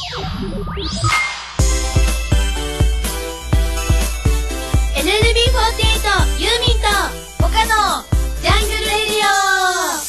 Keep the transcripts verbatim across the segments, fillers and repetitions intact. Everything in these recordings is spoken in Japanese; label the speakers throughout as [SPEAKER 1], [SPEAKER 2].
[SPEAKER 1] エヌエヌビーフォーティーエイト ユーミンと岡のジャングルレディオ。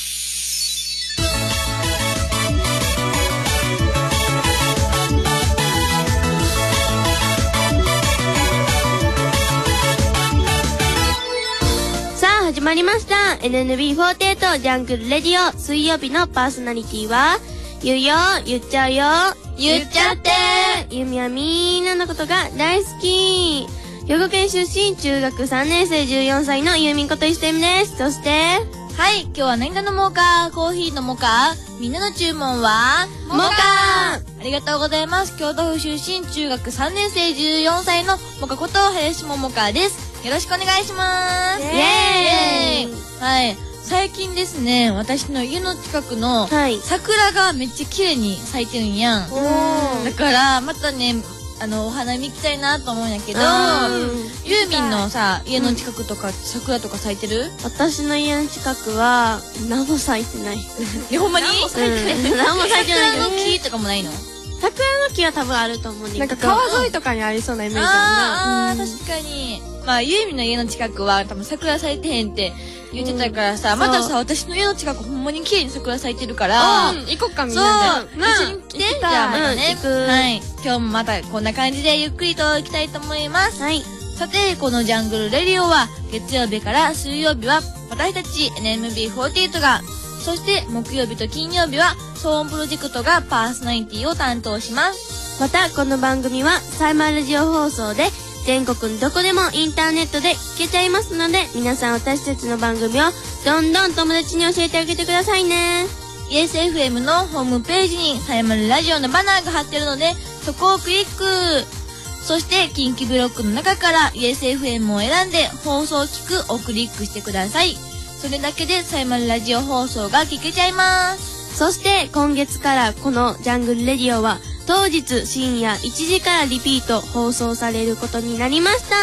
[SPEAKER 1] さあ始まりました エヌエヌビーフォーティーエイト ジャングルレディオ。水曜日のパーソナリティは言うよ、言っちゃうよ、言っちゃって。ゆみはみんなのことが大好き。兵庫県出身、中学さんねん生じゅうよんさいのゆみんこと石田ゆみです。そして
[SPEAKER 2] はい、今日は何が飲もうか、コーヒー飲もうか、みんなの注文は
[SPEAKER 1] モカ。
[SPEAKER 2] ありがとうございます。京都府出身、中学さんねん生じゅうよんさいのモカこと林桃香です。よろしくお願いします。
[SPEAKER 1] イエーイ。
[SPEAKER 2] はい、最近ですね、私の家の近くの桜がめっちゃ綺麗に咲いてるんやん。だからまたね、あのお花見行きたいなと思うんやけど、ユーミンのさ家の近くとか桜とか咲いてる？
[SPEAKER 1] 私の家の近くは何も咲いてない。
[SPEAKER 2] え、ほんまに？何も咲いてない。
[SPEAKER 1] 何も咲いてない。
[SPEAKER 2] 桜の木とかもないの？
[SPEAKER 1] 桜の木は多分あると思うんだけど、
[SPEAKER 3] なんか川沿いとかにありそうなイメージ
[SPEAKER 2] あるな。あー、確かに。まあユーミンの家の近くは多分桜咲いてへんって言ってたからさ、またさ、私の家の近くほんまに綺麗に桜咲いてるから、
[SPEAKER 3] 行こっかみん
[SPEAKER 2] そう、
[SPEAKER 3] なで。
[SPEAKER 2] 一緒に来て。じゃあまたね。
[SPEAKER 1] 行く。
[SPEAKER 2] はい。今日もまたこんな感じでゆっくりと行きたいと思います。
[SPEAKER 1] はい。
[SPEAKER 2] さて、このジャングルレディオは月曜日から水曜日は私たち エヌエヌビーフォーティーエイト が、そして木曜日と金曜日は騒音プロジェクトがパーソナリティを担当します。
[SPEAKER 1] またこの番組はサイマーラジオ放送で全国どこでもインターネットで聞けちゃいますので、皆さん私たちの番組をどんどん友達に教えてあげてくださいね。
[SPEAKER 2] イエスエフエム のホームページにサイマルラジオのバナーが貼ってるので、そこをクリック。そして近畿ブロックの中から イエスエフエム を選んで放送を聞くをクリックしてください。それだけでサイマルラジオ放送が聞けちゃいます。
[SPEAKER 1] そして今月からこのジャングルレディオは当日深夜いちじからリピート放送されることになりました。
[SPEAKER 2] や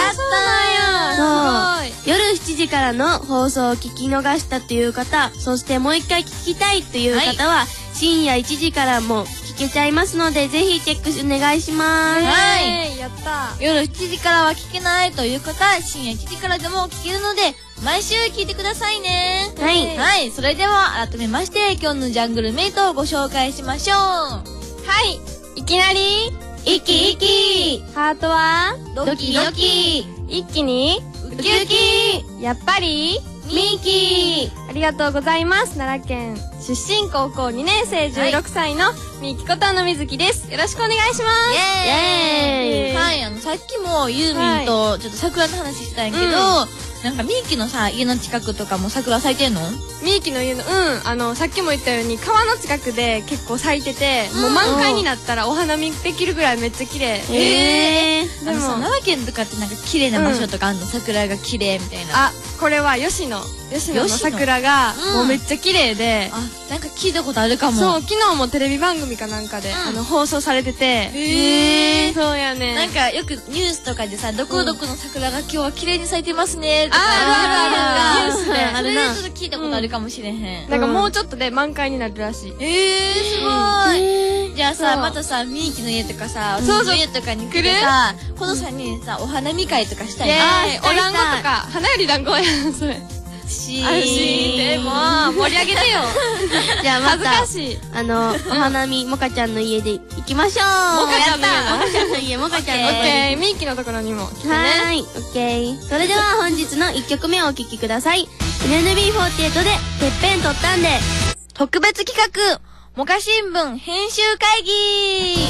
[SPEAKER 2] ったーよ。
[SPEAKER 1] そう、夜しちじからの放送を聞き逃したという方、そしてもう一回聞きたいという方は、はい、深夜いちじからも聞けちゃいますので、ぜひチェックお願いします。
[SPEAKER 2] はい、
[SPEAKER 3] やった。
[SPEAKER 2] 夜しちじからは聞けないという方、深夜いちじからでも聞けるので、毎週聞いてくださいね。
[SPEAKER 1] はい。
[SPEAKER 2] はい、それでは改めまして今日のジャングルメイトをご紹介しましょう。
[SPEAKER 3] はい、いきなり
[SPEAKER 1] イキイキ、
[SPEAKER 3] ハートは
[SPEAKER 2] ドキドキ、
[SPEAKER 3] 一気に
[SPEAKER 2] ウキウキ、
[SPEAKER 3] やっぱり
[SPEAKER 1] ミキ。
[SPEAKER 3] ありがとうございます。奈良県出身高校にねん生じゅうろくさいのみきことのみずきです。よろしくお願いします。
[SPEAKER 2] イエーイ。
[SPEAKER 1] イエーイ。
[SPEAKER 2] はい、あのさっきもユーミンとちょっと桜の話したんやけど、なんかミーキのさ家の近くとかも桜咲いてんの？
[SPEAKER 3] みーきの家の、うんあのさっきも言ったように川の近くで結構咲いてて、もう満開になったらお花見できるぐらいめっちゃ綺麗。
[SPEAKER 2] へえ。
[SPEAKER 3] でも
[SPEAKER 2] でも奈良県とかってなんか綺麗な場所とかあんの？桜が綺麗みたいな。
[SPEAKER 3] あ、これは吉野吉野の桜がもうめっちゃ綺麗で、
[SPEAKER 2] あ、なんか聞いたことあるかも。
[SPEAKER 3] そう、昨日もテレビ番組かなんかであの放送されてて、
[SPEAKER 2] へえ。
[SPEAKER 3] そうやね。
[SPEAKER 2] なんかよくニュースとかでさ、どこどこの桜が今日は綺麗に咲いてますねとか
[SPEAKER 3] あるあるある。ニュースで
[SPEAKER 2] あるな。それでちょっと聞いたことあるかもしれへん。
[SPEAKER 3] なんかもうちょっとで満開になるらしい。
[SPEAKER 2] えー、すごい。じゃあさ、またさ、ミーキの家とかさ、そうそう家とかに来てさ、このさんにんさ、お花見会とかしたいな。
[SPEAKER 3] お団子とか、花より団子やん、それ。
[SPEAKER 2] し
[SPEAKER 3] ー。しー。でも、盛り上げてよ。
[SPEAKER 1] じゃあまた、
[SPEAKER 3] 恥ずかしい。
[SPEAKER 1] あの、お花見、もかちゃんの家で行きましょう。
[SPEAKER 3] もかちゃんの家
[SPEAKER 1] もかちゃんの家、もかちゃんの家。
[SPEAKER 3] オッケー、ミーキのところにも来てね。
[SPEAKER 1] はーい、オッケー。それでは本日のいっきょくめをお聴きください。エヌエヌビーフォーティーエイト で、てっぺん取ったんで、
[SPEAKER 2] 特別企画、モカ新聞編集会議。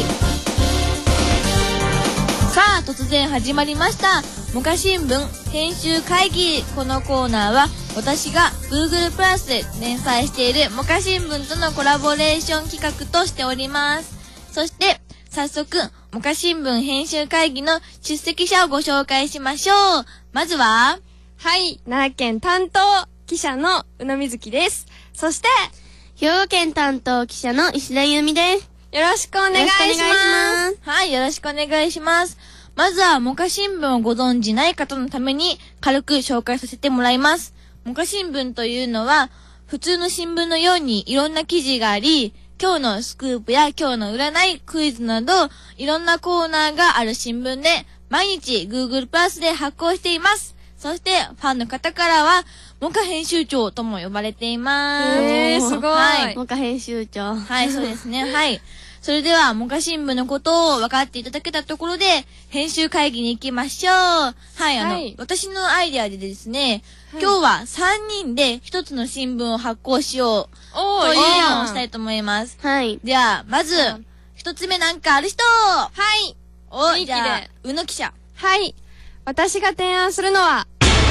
[SPEAKER 2] さあ、突然始まりました。モカ新聞編集会議。このコーナーは、私が Google プラスで連載しているモカ新聞とのコラボレーション企画としております。そして、早速、モカ新聞編集会議の出席者をご紹介しましょう。まずは、
[SPEAKER 3] はい、奈良県担当記者の宇野瑞希です。そして、
[SPEAKER 1] 兵庫県担当記者の石田由美です。
[SPEAKER 3] よろしくお願いします。
[SPEAKER 2] はい、よろしくお願いします。まずは、モカ新聞をご存じない方のために軽く紹介させてもらいます。モカ新聞というのは、普通の新聞のようにいろんな記事があり、 今日のスクープや今日の占い、クイズなど、いろんなコーナーがある新聞で、毎日 Google プラスで発行しています。そして、ファンの方からは、モカ編集長とも呼ばれています。
[SPEAKER 3] えー、すごい。
[SPEAKER 2] はい。
[SPEAKER 1] モカ編集長。
[SPEAKER 2] はい、そうですね。はい。それでは、モカ新聞のことを分かっていただけたところで、編集会議に行きましょう。はい、あの、はい、私のアイデアでですね、はい、今日はさんにんでひとつの新聞を発行しよう。というのをしたいと思います。
[SPEAKER 1] はい。
[SPEAKER 2] では、まず、ひとつめなんかある人は
[SPEAKER 3] い。
[SPEAKER 2] お、じゃあ、うの記者。
[SPEAKER 3] はい。私が提案するのは、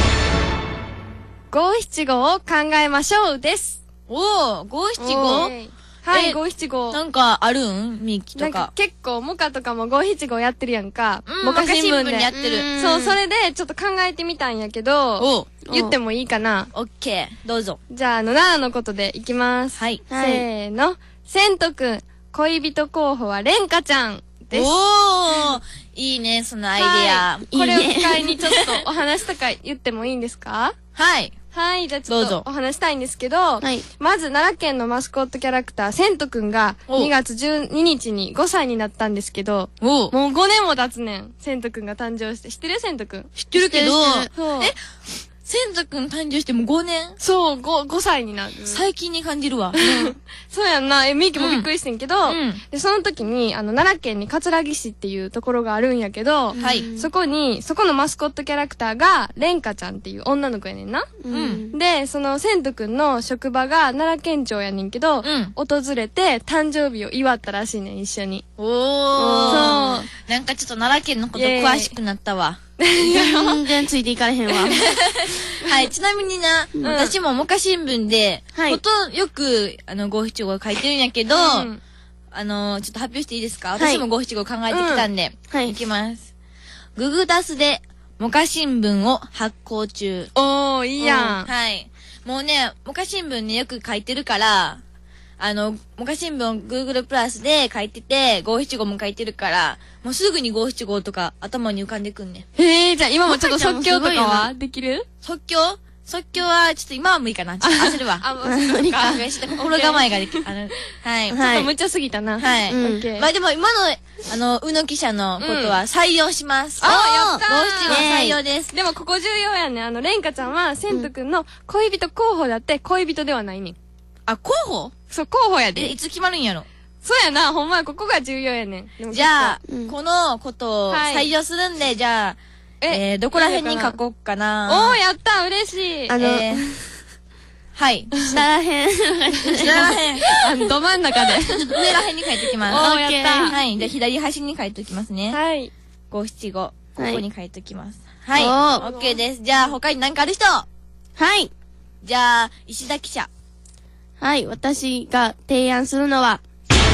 [SPEAKER 3] ごしちごを考えましょうです。
[SPEAKER 2] おー、ごしちご？
[SPEAKER 3] はい、ごしちご。
[SPEAKER 2] なんかあるんミキとか。なんか
[SPEAKER 3] 結構、モカとかもごしちごやってるやんか。
[SPEAKER 2] うん、モカ新聞でやってる。
[SPEAKER 3] そう、それでちょっと考えてみたんやけど、言ってもいいかな？
[SPEAKER 2] オッケー、どうぞ。
[SPEAKER 3] じゃあ、あの、ななのことでいきます。
[SPEAKER 2] はい。
[SPEAKER 3] せーの。せんとくん、恋人候補はレンカちゃんです。
[SPEAKER 2] おー、いいね、そのアイデア。
[SPEAKER 3] これを機会にちょっとお話とか言ってもいいんですか？
[SPEAKER 2] はい。
[SPEAKER 3] はい、じゃあちょっとお話したいんですけど、はい、まず奈良県のマスコットキャラクター、せんとくんがにがつじゅうににちにごさいになったんですけど、もうごねんも経つねん。せんとくんが誕生して。知ってる？せんとくん。
[SPEAKER 2] 知ってるけど、
[SPEAKER 3] そう
[SPEAKER 2] えせんとくん誕生してもうごねん？
[SPEAKER 3] そう、ご、ごさいになる。
[SPEAKER 2] 最近に感じるわ。
[SPEAKER 3] そうやんな。え、ミキもびっくりしてんけど、
[SPEAKER 2] うん、
[SPEAKER 3] で、その時に、あの、奈良県に葛城市っていうところがあるんやけど、
[SPEAKER 2] はい。
[SPEAKER 3] そこに、そこのマスコットキャラクターが、レンカちゃんっていう女の子やねんな。
[SPEAKER 2] うん。
[SPEAKER 3] で、その、せんとくんの職場が奈良県庁やねんけど、
[SPEAKER 2] うん。
[SPEAKER 3] 訪れて、誕生日を祝ったらしいねん、一緒に。
[SPEAKER 2] おー。そう。なんかちょっと奈良県のこと詳しくなったわ。
[SPEAKER 1] 全然ついていかれへんわ。
[SPEAKER 2] はい、ちなみにな、うん、私もモカ新聞で、はい、ことよく、あの、ごしちご書いてるんやけど、うん、あの、ちょっと発表していいですか？はい、私もごしちご考えてきたんで、うん、はい。いきます。ググダスで、モカ新聞を発行中。
[SPEAKER 3] おー、いいやん。
[SPEAKER 2] はい。もうね、モカ新聞ね、よく書いてるから、あの、モカ新聞を Google プラスで書いてて、ごしちごも書いてるから、もうすぐにごしちごとか頭に浮かんでくんねん。
[SPEAKER 3] へえ、じゃあ今もちょっと即興とかはできる？
[SPEAKER 2] 即興即興は、ちょっと今は無理かな。ちょっと焦るわ。
[SPEAKER 3] あ、もう無理か。
[SPEAKER 2] 心構えができる。あの、はい。
[SPEAKER 3] ちょっと無茶すぎたな。
[SPEAKER 2] はい。オッケー。まあでも今の、あの、うの記者のことは採用します。
[SPEAKER 3] あ、やったー！
[SPEAKER 2] ごしちご採用です。
[SPEAKER 3] でもここ重要やね。あの、レンカちゃんは、せんとくんの恋人候補だって、恋人ではないねん。
[SPEAKER 2] あ、候補？
[SPEAKER 3] そう、候補やで。
[SPEAKER 2] え、いつ決まるんやろ？
[SPEAKER 3] そうやな、ほんまここが重要やね
[SPEAKER 2] ん。じゃあ、うん、このことを採用するんで、はい、じゃあ、えー、どこら辺に書こうかな。
[SPEAKER 3] おー、やった嬉しい。
[SPEAKER 1] あの、
[SPEAKER 2] えー、はい。
[SPEAKER 1] 下らへん。
[SPEAKER 2] 下らへん。
[SPEAKER 3] あの、ど真ん中で。
[SPEAKER 2] 上らへんに書いておきます。
[SPEAKER 3] おー、やった。
[SPEAKER 2] はい。じゃあ、左端に書いておきますね。
[SPEAKER 3] はい。
[SPEAKER 2] ごしちご。ここに書いておきます。はい。はい、オッケーです。じゃあ、他に何かある人？
[SPEAKER 1] はい。
[SPEAKER 2] じゃあ、石田記者。
[SPEAKER 1] はい、私が提案するのは、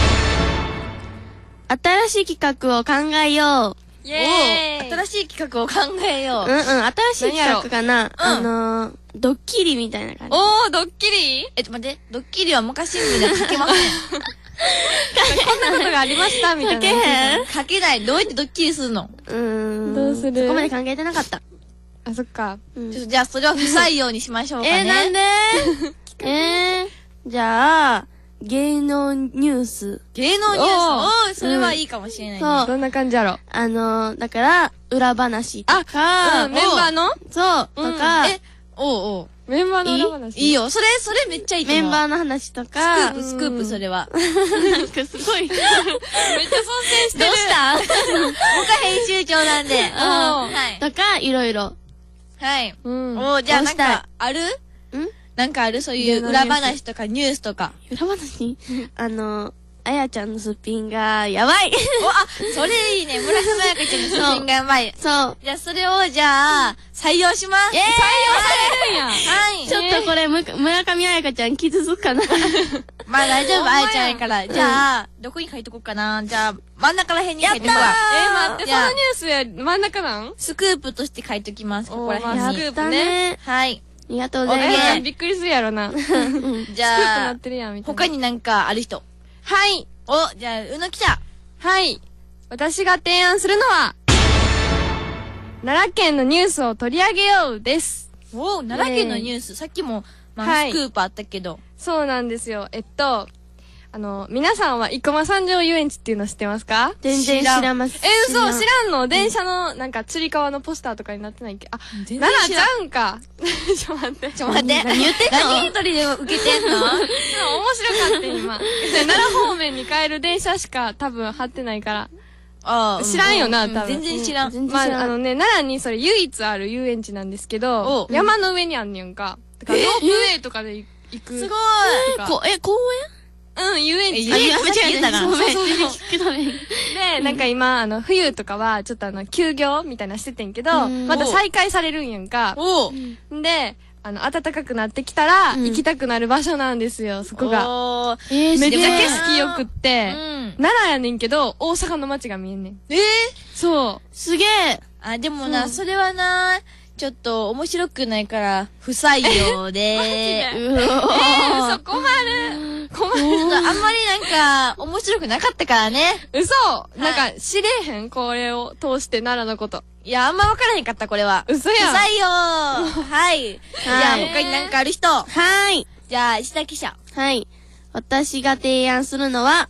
[SPEAKER 1] 新しい企画を考えよ
[SPEAKER 3] う。イェーイ！
[SPEAKER 2] 新しい企画を考えよう。
[SPEAKER 1] うんうん、新しい企画かな。あのー、ドッキリみたいな感じ。
[SPEAKER 3] おー、ドッキリ？
[SPEAKER 2] え、ちょっと待って、ドッキリはモカ新聞で書けません。
[SPEAKER 3] こんなことがありましたみたいな。
[SPEAKER 1] 書けへん？
[SPEAKER 2] 書けない。どうやってドッキリするの？
[SPEAKER 1] うーん。
[SPEAKER 3] どうする？
[SPEAKER 1] そこまで考えてなかった。
[SPEAKER 3] あ、そっか。
[SPEAKER 2] ちょっとじゃあ、それは不採用にしましょうかね。
[SPEAKER 1] えー、なんでえー。じゃあ、芸能ニュース。
[SPEAKER 2] 芸能ニュースおー、それはいいかもしれないね。
[SPEAKER 1] そう。
[SPEAKER 3] どんな感じやろ。
[SPEAKER 1] あのー、だから、裏話とか、
[SPEAKER 3] うん、メンバーの
[SPEAKER 1] そう、とか、
[SPEAKER 2] え、おうおう。
[SPEAKER 3] メンバーの裏話
[SPEAKER 2] いいよ、それ、それめっちゃいいと思う。
[SPEAKER 1] メンバーの話とか、
[SPEAKER 2] スクープ、スクープ、それは。
[SPEAKER 1] なんかすごい。めっちゃ尊敬してる。
[SPEAKER 2] どうしたモカ編集長なんで。
[SPEAKER 1] はい。とか、いろいろ。
[SPEAKER 2] はい。
[SPEAKER 3] うん。
[SPEAKER 2] おー、じゃあなんか、ある？
[SPEAKER 1] ん
[SPEAKER 2] なんかある？そういう裏話とかニュースとか。
[SPEAKER 1] 裏話あの、あやちゃんのすっぴんが、やばい
[SPEAKER 2] お、あ、それいいね。村島あやかちゃんのすっぴんがやばい。
[SPEAKER 1] そう。
[SPEAKER 2] じゃあ、それを、じゃあ、採用します。
[SPEAKER 3] えー、採用されるんや。
[SPEAKER 2] はい。
[SPEAKER 1] ちょっとこれ、む、村上あやかちゃん傷つくかな
[SPEAKER 2] まあ大丈夫、あやちゃんやから。じゃあ、どこに書いとこうかな。じゃあ、真ん中ら辺に書いとこう。
[SPEAKER 3] えー、待って、そのニュースや真ん中なん
[SPEAKER 2] スクープとして書いときます。ここら辺に。
[SPEAKER 3] スクープね。
[SPEAKER 2] はい。
[SPEAKER 1] ありがとうございます。
[SPEAKER 3] びっくりするやろな。
[SPEAKER 2] じゃあ、
[SPEAKER 3] スクープなってるやん、みたいな。
[SPEAKER 2] 他になんかある人。
[SPEAKER 3] はい。
[SPEAKER 2] お、じゃあ、うの記者。
[SPEAKER 3] はい。私が提案するのは、奈良県のニュースを取り上げようです。
[SPEAKER 2] お奈良県のニュース。さっきも、まあ、スクープあったけど。
[SPEAKER 3] そうなんですよ。えっと、 あの、皆さんは生駒三条遊園地っていうの知ってますか？
[SPEAKER 1] 全然知らんます。
[SPEAKER 3] え、嘘、知らんの？電車の、なんか、つり革のポスターとかになってないっけ？あ、
[SPEAKER 2] 全然
[SPEAKER 3] 奈
[SPEAKER 2] 知らん。
[SPEAKER 3] 良ちゃうんか。ちょ、待って。
[SPEAKER 2] ちょ、待って。
[SPEAKER 1] 何言ってんの？
[SPEAKER 2] 何一人で受けてんの？
[SPEAKER 3] 面白かった今。奈良方面に帰る電車しか多分貼ってないから。
[SPEAKER 2] ああ。
[SPEAKER 3] 知らんよな、
[SPEAKER 2] うん
[SPEAKER 3] 多分。
[SPEAKER 2] 全然知らん。
[SPEAKER 1] 全然知らん。
[SPEAKER 3] まあ、あのね、奈良にそれ唯一ある遊園地なんですけど、山の上にあんねんか。だからロープウェイとかで行く。
[SPEAKER 2] すごい。
[SPEAKER 1] こ、え、公
[SPEAKER 3] うん、遊園地。
[SPEAKER 2] 遊園地言ったな。
[SPEAKER 1] そうそうそう。
[SPEAKER 3] で、なんか今、あの、冬とかは、ちょっとあの、休業みたいなしててんけど、また再開されるんやんか。
[SPEAKER 2] お
[SPEAKER 3] で、あの、暖かくなってきたら、行きたくなる場所なんですよ、そこが。
[SPEAKER 2] え
[SPEAKER 3] めっちゃ景色良くって、
[SPEAKER 2] うん。
[SPEAKER 3] 奈良やねんけど、大阪の街が見えんねん。
[SPEAKER 2] ええ
[SPEAKER 3] そう。
[SPEAKER 1] すげえ。
[SPEAKER 2] あ、でもな、それはな、ちょっと面白くないから、不採用で。
[SPEAKER 1] うわ
[SPEAKER 3] えー、嘘、困る。困る。
[SPEAKER 2] あんまりなんか、面白くなかったからね。
[SPEAKER 3] 嘘なんか、知れへんこれを通して奈良のこと。
[SPEAKER 2] いや、あんま分からへんかった、これは。不
[SPEAKER 3] 嘘やん。
[SPEAKER 2] 採用はい。じゃあ、他になんかある人。
[SPEAKER 1] はーい。
[SPEAKER 2] じゃあ、石田記者。
[SPEAKER 1] はい。私が提案するのは、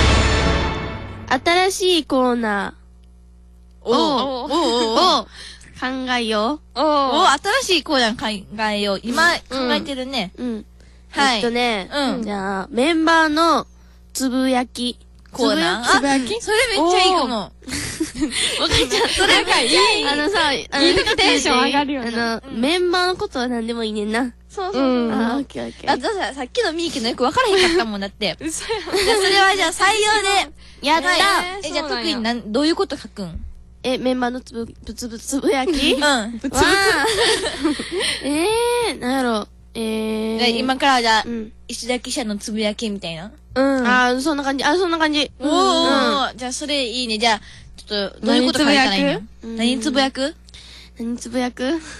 [SPEAKER 1] 新しいコーナ
[SPEAKER 2] お
[SPEAKER 3] お
[SPEAKER 1] ーを考えよ
[SPEAKER 3] お
[SPEAKER 2] お
[SPEAKER 3] ー。
[SPEAKER 2] 新しいコーナー考えよう。今、考えてるね。
[SPEAKER 1] う。うん。
[SPEAKER 2] はい
[SPEAKER 1] えっとね、
[SPEAKER 2] うん
[SPEAKER 1] じゃあ、メンバーのつぶやき。
[SPEAKER 2] コーナー
[SPEAKER 3] つぶやき
[SPEAKER 2] あそれめっちゃいいかも。
[SPEAKER 1] わかっちゃった。
[SPEAKER 3] それがいい。
[SPEAKER 1] あのさ、あの、
[SPEAKER 3] いいテンション上がるよね
[SPEAKER 1] あの、メンバーのことは何でもいいねんな。
[SPEAKER 2] そうそうそう。
[SPEAKER 3] うん
[SPEAKER 1] あー、オッケーオッケ
[SPEAKER 2] あ
[SPEAKER 1] ー。
[SPEAKER 2] とさ、さっきのミーキのよく分からへんかったもんだって。
[SPEAKER 3] 嘘やん。
[SPEAKER 2] じゃあ、それはじゃあ採用で。
[SPEAKER 1] やった
[SPEAKER 2] はい
[SPEAKER 3] えー
[SPEAKER 2] え、じゃあ
[SPEAKER 3] そうなんや
[SPEAKER 2] 特になん、どういうこと書くん
[SPEAKER 1] え、メンバーのつぶ、ぶつぶつぶやき
[SPEAKER 2] うん。
[SPEAKER 1] わーえー、なんやろ。えー。
[SPEAKER 2] じゃあ今からじゃあ
[SPEAKER 1] う、ん。
[SPEAKER 2] 石田記者のつぶやきみたいな。
[SPEAKER 3] うん。
[SPEAKER 1] あー、そんな感じ。あ、そんな感じ。
[SPEAKER 2] おー、じゃあそれいいね。じゃあ、ちょっと、どういうこと書いたらいいの
[SPEAKER 1] うん
[SPEAKER 2] 何つぶやく
[SPEAKER 1] 何つぶやくう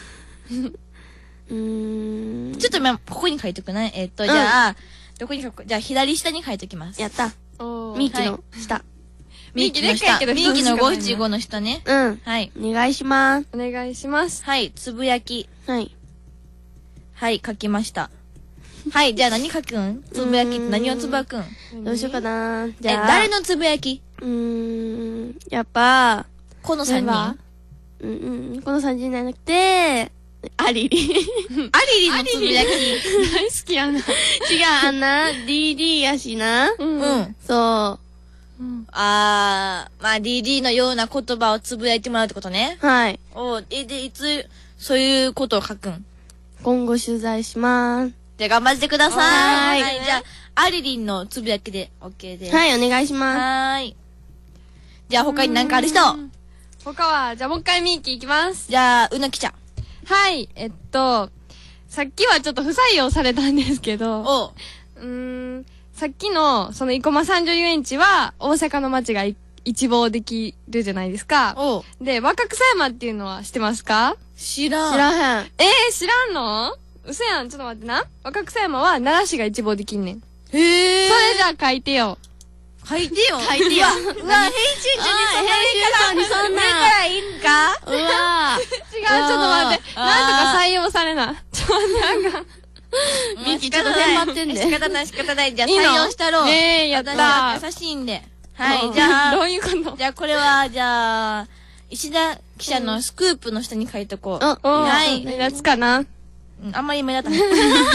[SPEAKER 1] ーん。
[SPEAKER 2] ちょっとま、ここに書いとくね。えっと、じゃあ、どこに書くじゃあ、左下に書いときます。
[SPEAKER 1] やった。
[SPEAKER 3] おー
[SPEAKER 1] ミーキの下。
[SPEAKER 2] ミーキの
[SPEAKER 3] ミーキでっかい
[SPEAKER 2] 下。
[SPEAKER 3] けど
[SPEAKER 2] ミーキの
[SPEAKER 3] 一つしかないな
[SPEAKER 2] ごじゅうごの下ね。
[SPEAKER 1] うん。
[SPEAKER 2] はい。
[SPEAKER 1] お願いします。
[SPEAKER 3] お願いします。
[SPEAKER 2] はい、つぶやき。
[SPEAKER 1] はい。
[SPEAKER 2] はい、書きました。はい、じゃあ何書くんつぶやきって何をつぶやくん
[SPEAKER 1] どうしようかな。じ
[SPEAKER 2] え、
[SPEAKER 1] ゃあ。
[SPEAKER 2] 誰のつぶやき
[SPEAKER 1] うーん。やっぱ、
[SPEAKER 2] このさんにん。
[SPEAKER 3] メンバ
[SPEAKER 2] ア
[SPEAKER 1] うんうん。このさんじんじゃなくて、アリリ。違う、
[SPEAKER 2] リリのつぶやき。
[SPEAKER 3] 大好きやな。
[SPEAKER 1] あんな、ディーディー やしな。
[SPEAKER 3] う。
[SPEAKER 2] うんん。
[SPEAKER 1] そ
[SPEAKER 2] あー、まあ、ディーディー のような言葉をつぶやいてもらうってことね。
[SPEAKER 1] う。はい。
[SPEAKER 2] おえ、で、いつ、そういうことを書くん
[SPEAKER 1] 今後取材します。
[SPEAKER 2] じゃあ頑張ってください。
[SPEAKER 1] はーい
[SPEAKER 2] はい、じゃあ、アリリンのつぶやきで OK です。
[SPEAKER 1] はい、お願いしま
[SPEAKER 2] はーい。じゃあ他に何かある人
[SPEAKER 3] 他は、じゃあもう一回ミーキいきます。
[SPEAKER 2] じゃあ、うなきちゃん。
[SPEAKER 3] はい、えっと、さっきはちょっと不採用されたんですけど、
[SPEAKER 2] おう。
[SPEAKER 3] うーん、さっきの、その生駒三条遊園地は、大阪の街がい一望できるじゃないですか。
[SPEAKER 2] おう。
[SPEAKER 3] で、若草山っていうのは知ってますか？
[SPEAKER 2] 知らん。
[SPEAKER 1] す。知らへん。
[SPEAKER 3] えー、知らんの？嘘やん、ちょっと待ってな。若草山は奈良市が一望できんねん。そ
[SPEAKER 2] へえ。
[SPEAKER 3] れじゃあ書いてよ。
[SPEAKER 2] 書いてよ。
[SPEAKER 1] 書いてよ
[SPEAKER 2] うわ、うわ編集長にそんな
[SPEAKER 1] 編集長にそんな
[SPEAKER 2] 上からいいんか
[SPEAKER 1] うわ
[SPEAKER 3] 違う、ちょっと待って。
[SPEAKER 2] あー
[SPEAKER 3] なんとか採用されな。ちょっと待って、あかん。
[SPEAKER 1] ミキちょっと頑張ってんで
[SPEAKER 2] 仕方ない仕方ない。じゃあ採
[SPEAKER 3] いいの
[SPEAKER 2] 用したろう。
[SPEAKER 3] ねえやったー
[SPEAKER 2] 私は優しいんで。はい、じゃ
[SPEAKER 3] ど
[SPEAKER 2] あ、
[SPEAKER 3] ういうこと？
[SPEAKER 2] じゃあこれは、じゃあ、石田記者のスクープの下に書いとこう。
[SPEAKER 1] あ
[SPEAKER 3] おー、
[SPEAKER 2] はい
[SPEAKER 3] 目立つかな？
[SPEAKER 2] うんあんまり目立たない。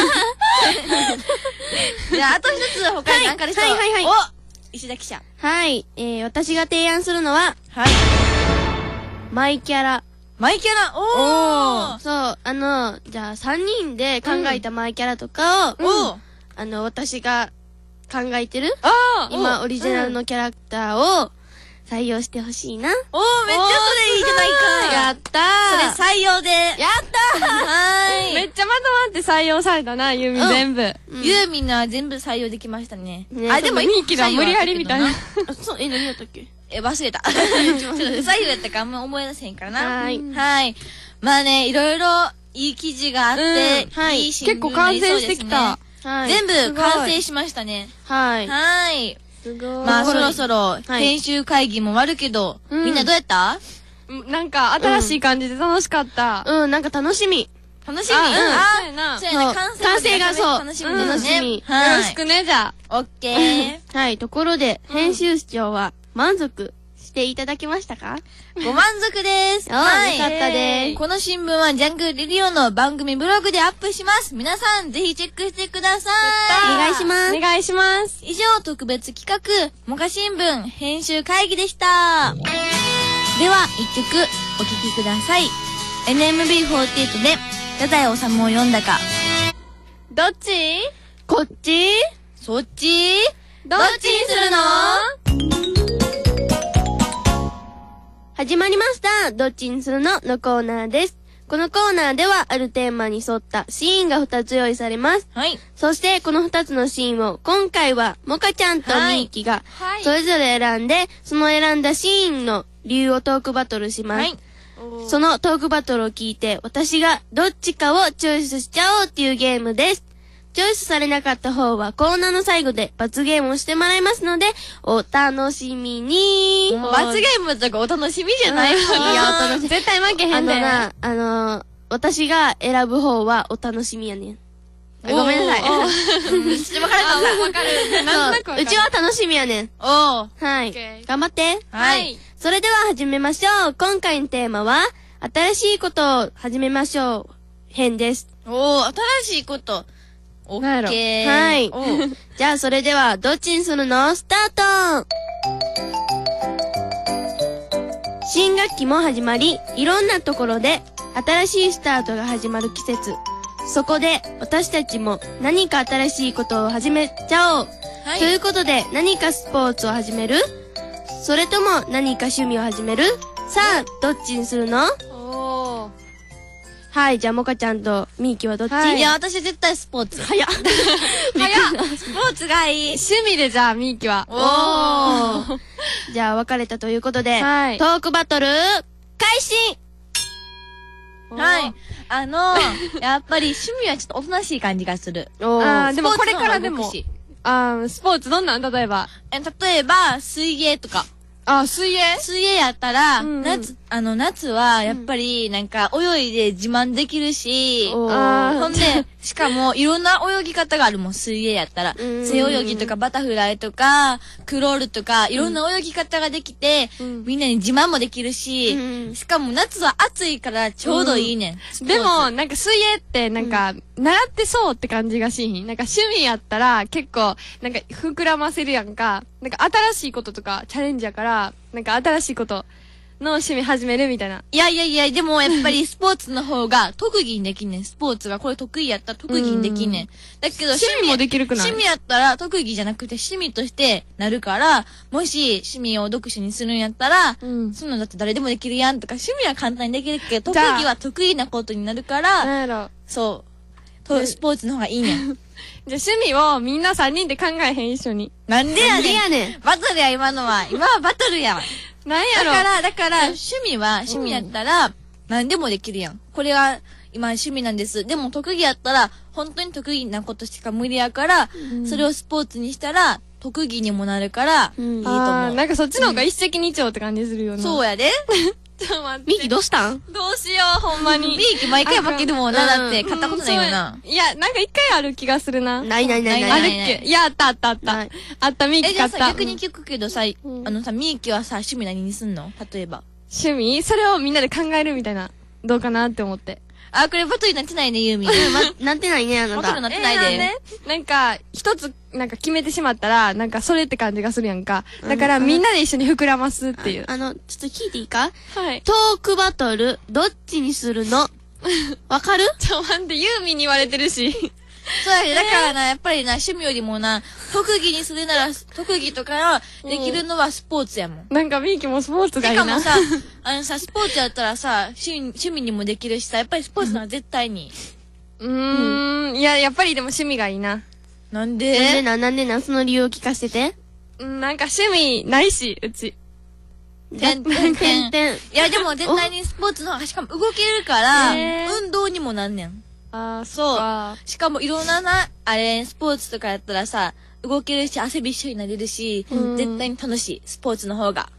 [SPEAKER 2] じゃあ、あと一つ他に何かある人
[SPEAKER 1] はいはいはい
[SPEAKER 2] お石田記者。
[SPEAKER 1] はい。えー、私が提案するのは、
[SPEAKER 2] はい。
[SPEAKER 1] マイキャラ。
[SPEAKER 2] マイキャラおー
[SPEAKER 1] そう、あの、じゃあさんにんで考えたマイキャラとかを、
[SPEAKER 2] おー
[SPEAKER 1] あの、私が考えてる、
[SPEAKER 3] あー
[SPEAKER 1] 今、オリジナルのキャラクターを採用してほしいな。
[SPEAKER 2] おーめっちゃそれいいじゃないか
[SPEAKER 1] やったー
[SPEAKER 2] それ採用で
[SPEAKER 1] やった
[SPEAKER 2] はーい
[SPEAKER 3] めっちゃまとまって採用されたな、ユーミン全部。
[SPEAKER 1] ー
[SPEAKER 2] ユーミンのは全部採用できましたね。
[SPEAKER 1] ね
[SPEAKER 2] あ、でも
[SPEAKER 3] ミーキだ、無理やりみたいな。
[SPEAKER 1] あ、そう、え、何やったっけ
[SPEAKER 2] え、忘れた。ちょっと不採用やったからあんま思い出せへんからな。
[SPEAKER 1] はーい
[SPEAKER 2] はい。まあね、いろいろいい記事があって、
[SPEAKER 3] うん
[SPEAKER 1] はい
[SPEAKER 2] いい新聞
[SPEAKER 3] 結構完成してきた。
[SPEAKER 1] はい。
[SPEAKER 2] 全部
[SPEAKER 3] すごい
[SPEAKER 2] 完成しましたね。
[SPEAKER 1] はい。
[SPEAKER 2] はーい。
[SPEAKER 1] すごい。
[SPEAKER 2] まあそろそろ
[SPEAKER 1] はい
[SPEAKER 2] 編集会議も終わるけど、
[SPEAKER 3] うん
[SPEAKER 2] みんなどうやった
[SPEAKER 3] なんか、新しい感じで楽しかった。
[SPEAKER 1] うん、なんか楽しみ。
[SPEAKER 2] 楽しみ。
[SPEAKER 3] あ、
[SPEAKER 2] あ、そうやね。
[SPEAKER 1] 完成がそう。
[SPEAKER 2] 楽しみですね。
[SPEAKER 1] 楽しみ。
[SPEAKER 3] よろしくね、じゃ
[SPEAKER 2] あ。オッケー。
[SPEAKER 1] はい、ところで、編集長は満足していただけましたか？
[SPEAKER 2] ご満足です。
[SPEAKER 1] はい。よかったです。
[SPEAKER 2] この新聞はジャングルレディオの番組ブログでアップします。皆さん、ぜひチェックしてください。
[SPEAKER 1] お願いします。
[SPEAKER 3] お願いします。
[SPEAKER 2] 以上、特別企画、モカ新聞編集会議でした。では、一曲お聴きください。エヌエムビーフォーティーエイト で、太宰治を読んだか。
[SPEAKER 3] どっち？
[SPEAKER 1] こっち？
[SPEAKER 2] そっち？
[SPEAKER 3] どっちにするの？
[SPEAKER 1] 始まりました。どっちにするののコーナーです。このコーナーではあるテーマに沿ったシーンがふたつ用意されます。
[SPEAKER 2] はい。
[SPEAKER 1] そしてこのふたつのシーンを今回はモカちゃんとミーキがそれぞれ選んで、その選んだシーンの理由をトークバトルします。はい。そのトークバトルを聞いて私がどっちかをチョイスしちゃおうっていうゲームです。チョイスされなかった方はコーナーの最後で罰ゲームをしてもらいますので、お楽しみに。
[SPEAKER 2] 罰ゲームとかお楽しみじゃないもん。
[SPEAKER 1] いや、お楽しみ。
[SPEAKER 3] 絶対負けへんで。
[SPEAKER 1] あのな、あのー、私が選ぶ方はお楽しみやねん。ごめんなさい。
[SPEAKER 2] わかるわかる。
[SPEAKER 3] なんとなくわかる。
[SPEAKER 1] うちは楽しみやねん。
[SPEAKER 2] おー。
[SPEAKER 1] はい。頑張って。
[SPEAKER 2] はい。
[SPEAKER 1] それでは始めましょう。今回のテーマは、新しいことを始めましょう。編です。
[SPEAKER 2] おー、新しいこと。オッケー。
[SPEAKER 1] はい。じゃあそれでは、どっちにするの？スタート！新学期も始まり、いろんなところで新しいスタートが始まる季節。そこで私たちも何か新しいことを始めちゃおう。はい、ということで、何かスポーツを始める？それとも何か趣味を始める？さあ、どっちにするの？
[SPEAKER 3] おー。
[SPEAKER 1] はい、じゃあ、モカちゃんとミーキはどっち？
[SPEAKER 2] はい、いや、私絶対スポーツ。
[SPEAKER 1] 早っ。
[SPEAKER 2] 早っ。スポーツがいい。
[SPEAKER 3] 趣味でじゃあ、ミーキは。
[SPEAKER 1] おー。じゃあ、別れたということで、はい、トークバトル、開始！
[SPEAKER 2] はい。あの、やっぱり趣味はちょっとおとなしい感じがする。
[SPEAKER 3] あー、でもこれからでも。あー、スポーツどんなん？例えば。
[SPEAKER 2] え、例えば、水泳とか。
[SPEAKER 3] あ、水泳
[SPEAKER 2] 水泳やったら、うんうん、夏、あの、夏は、やっぱり、なんか、泳いで自慢できるし、うん、ほんで、しかも、いろんな泳ぎ方があるもん、水泳やったら。背泳ぎとか、バタフライとか、クロールとか、いろんな泳ぎ方ができて、うん、みんなに自慢もできるし、うん、しかも夏は暑いからちょうどいいねん。
[SPEAKER 3] うん、でも、なんか水泳って、なんか、うん、習ってそうって感じがしひん。なんか趣味やったら、結構、なんか、膨らませるやんか。なんか、新しいこととか、チャレンジやから、なんか新しいことの趣味始めるみたいな。
[SPEAKER 2] いやいやいや、でもやっぱりスポーツの方が特技にできんねん。スポーツがこれ得意やったら特技にできんねん。だけど
[SPEAKER 3] 趣味もできるくない？
[SPEAKER 2] 趣味やったら特技じゃなくて趣味としてなるから、もし趣味を読書にするんやったら、うん、そんなのだって誰でもできるやんとか、趣味は簡単にできるけど、特技は得意なことになるから、
[SPEAKER 3] なんやろ。
[SPEAKER 2] そう。と、スポーツの方がいいねん。
[SPEAKER 3] じゃあ趣味をみんなさんにんで考えへん一緒に。
[SPEAKER 2] なんでやねん。
[SPEAKER 1] なんでやねん。
[SPEAKER 2] バトルや今のは。今はバトルやわ。
[SPEAKER 3] なんやろ。
[SPEAKER 2] だから、だから、趣味は、趣味やったら、何でもできるやん。これは、今趣味なんです。でも特技やったら、本当に得意なことしか無理やから、うん、それをスポーツにしたら、特技にもなるから、うん、いいと思う。
[SPEAKER 3] なんかそっちの方が一石二鳥って感じするよね。
[SPEAKER 2] うん、そうやで。
[SPEAKER 3] ちょっと待って。
[SPEAKER 1] ミキどうしたん？
[SPEAKER 3] どうしよう、ほんまに。
[SPEAKER 2] ミキ毎回負けるもんな、だって買ったことないよな。
[SPEAKER 3] いや、なんか一回ある気がするな。
[SPEAKER 1] ないないないない。
[SPEAKER 3] あるっけ？いや、あったあったあった。あった、ミキ買った。
[SPEAKER 2] え、じゃあさ、逆に聞くけどさ、あのさ、ミキはさ、趣味何にすんの？例えば。
[SPEAKER 3] 趣味？それをみんなで考えるみたいな。どうかなって思って。
[SPEAKER 2] あ、これバトルになってないね、ユーミン。
[SPEAKER 1] なってないね、あなた。
[SPEAKER 2] バトルなってないで。
[SPEAKER 3] なんか、一つ、なんか決めてしまったら、なんかそれって感じがするやんか。だからみんなで一緒に膨らますっていう。
[SPEAKER 1] あの、ちょっと聞いていいか？
[SPEAKER 3] はい。
[SPEAKER 1] トークバトル、どっちにするの？わかる？
[SPEAKER 3] ちょ、待って、ユーミンに言われてるし。
[SPEAKER 2] そうやね。だからな、やっぱりな、趣味よりもな、特技にするなら、特技とかできるのはスポーツやもん。
[SPEAKER 3] なんかミーキもスポーツがいいな。
[SPEAKER 2] しかもさ、あのさ、スポーツやったらさ、趣味、趣味にもできるしさ、やっぱりスポーツなら絶対に。
[SPEAKER 3] うーん、いや、やっぱりでも趣味がいいな。
[SPEAKER 2] なんで？
[SPEAKER 1] なんでな、なんでな、その理由を聞かせて。
[SPEAKER 3] うん、なんか趣味ないし、うち。
[SPEAKER 2] てんてんてんてん。いや、でも絶対にスポーツの方が、しかも動けるから、運動にもなんねん。
[SPEAKER 3] ああ、
[SPEAKER 2] そう。しかもいろんなな、あれ、スポーツとかやったらさ、動けるし、汗びっしょりになれるし、絶対に楽しい。スポーツの方が。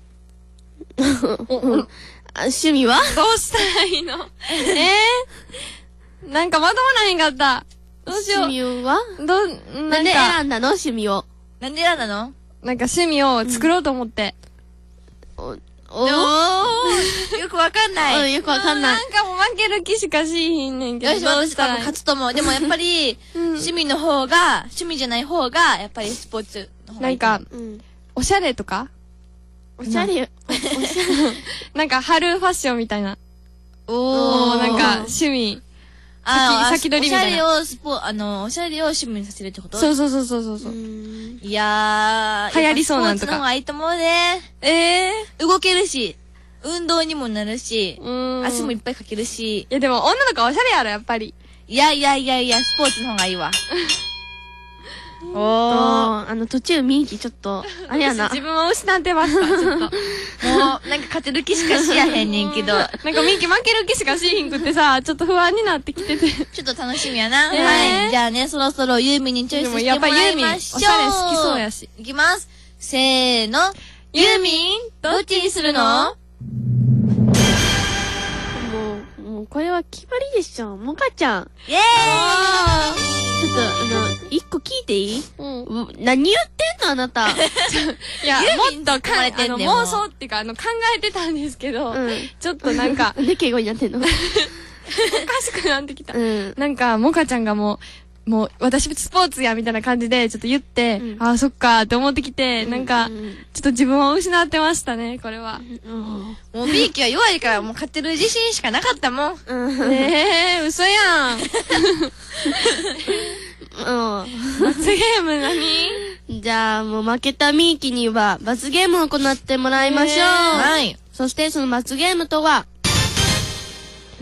[SPEAKER 1] 趣味は？
[SPEAKER 3] どうしたらいいの？えなんかまとまらへんかった。どうしよう。
[SPEAKER 1] 趣味は
[SPEAKER 3] ど、
[SPEAKER 1] なんで選んだの趣味を。
[SPEAKER 2] なんで選んだの？
[SPEAKER 3] なんか趣味を作ろうと思って。
[SPEAKER 2] おおーよくわかんない。
[SPEAKER 1] うん、よくわかんない。
[SPEAKER 3] なんかもう負ける気しかしひんねんけど。
[SPEAKER 2] よし、私多分勝つと思う。でもやっぱり、趣味の方が、趣味じゃない方が、やっぱりスポーツの方がいい。
[SPEAKER 3] なんか、おしゃれとか
[SPEAKER 1] おしゃれ、おしゃれ。
[SPEAKER 3] なんか春ファッションみたいな。
[SPEAKER 2] お
[SPEAKER 3] ー。なんか趣味。
[SPEAKER 2] あ
[SPEAKER 3] 先取りみたいな。
[SPEAKER 2] おしゃれをスポ、あの、おしゃれを趣味にさせるってこと？
[SPEAKER 3] そうそうそうそうそう。
[SPEAKER 2] いやー、
[SPEAKER 3] 流行りそうなんとか。
[SPEAKER 2] スポーツの方がいいと思うね。えー。動けるし、運動にもなるし、足もいっぱいかけるし。
[SPEAKER 3] いやでも女の子はおしゃれやろ、やっぱり。
[SPEAKER 2] いやいやいやいや、スポーツの方がいいわ。
[SPEAKER 1] おー、あの途中ミーキちょっと、あれやな。
[SPEAKER 3] 自分を失ってました、ちょっと。もう、なん
[SPEAKER 2] か勝てる気しかしやへんねんけど。なんか
[SPEAKER 3] ミーキ負ける気しかしひんくってさ、ちょっと不安になってきてて。
[SPEAKER 2] ちょっと楽しみやな。はい。じゃあね、そろそろユーミンにチョイスしてもらいましょう。
[SPEAKER 3] やっぱユーミン、おしゃれ好きそうやし。
[SPEAKER 2] いきます。せーの。ユーミンどっちにするの？
[SPEAKER 1] もう、もうこれは決まりでしょ。モカちゃん。
[SPEAKER 2] イェーイ
[SPEAKER 1] ちょっと、あの、一個聞いていい？うん。何言ってんのあなた。い
[SPEAKER 3] や、もっとか、あの、妄想っていうか、あの、考えてたんですけど、ちょっとなんか。
[SPEAKER 1] なんで敬語になってんの？おか
[SPEAKER 3] しくなってきた。なんか、モカちゃんがもう、もう、私スポーツや、みたいな感じで、ちょっと言って、うん、ああ、そっか、って思ってきて、うん、なんか、うん、ちょっと自分を失ってましたね、これは。
[SPEAKER 2] うん、もう、ビーキは弱いから、もう勝てる自信しかなかったもん。
[SPEAKER 3] うん、ええー、嘘やん。
[SPEAKER 1] うん。
[SPEAKER 3] 罰ゲーム何？
[SPEAKER 1] じゃあ、もう負けたミーキには、罰ゲームを行ってもらいましょう。
[SPEAKER 2] はい。
[SPEAKER 1] そして、その罰ゲームとは、
[SPEAKER 3] うん、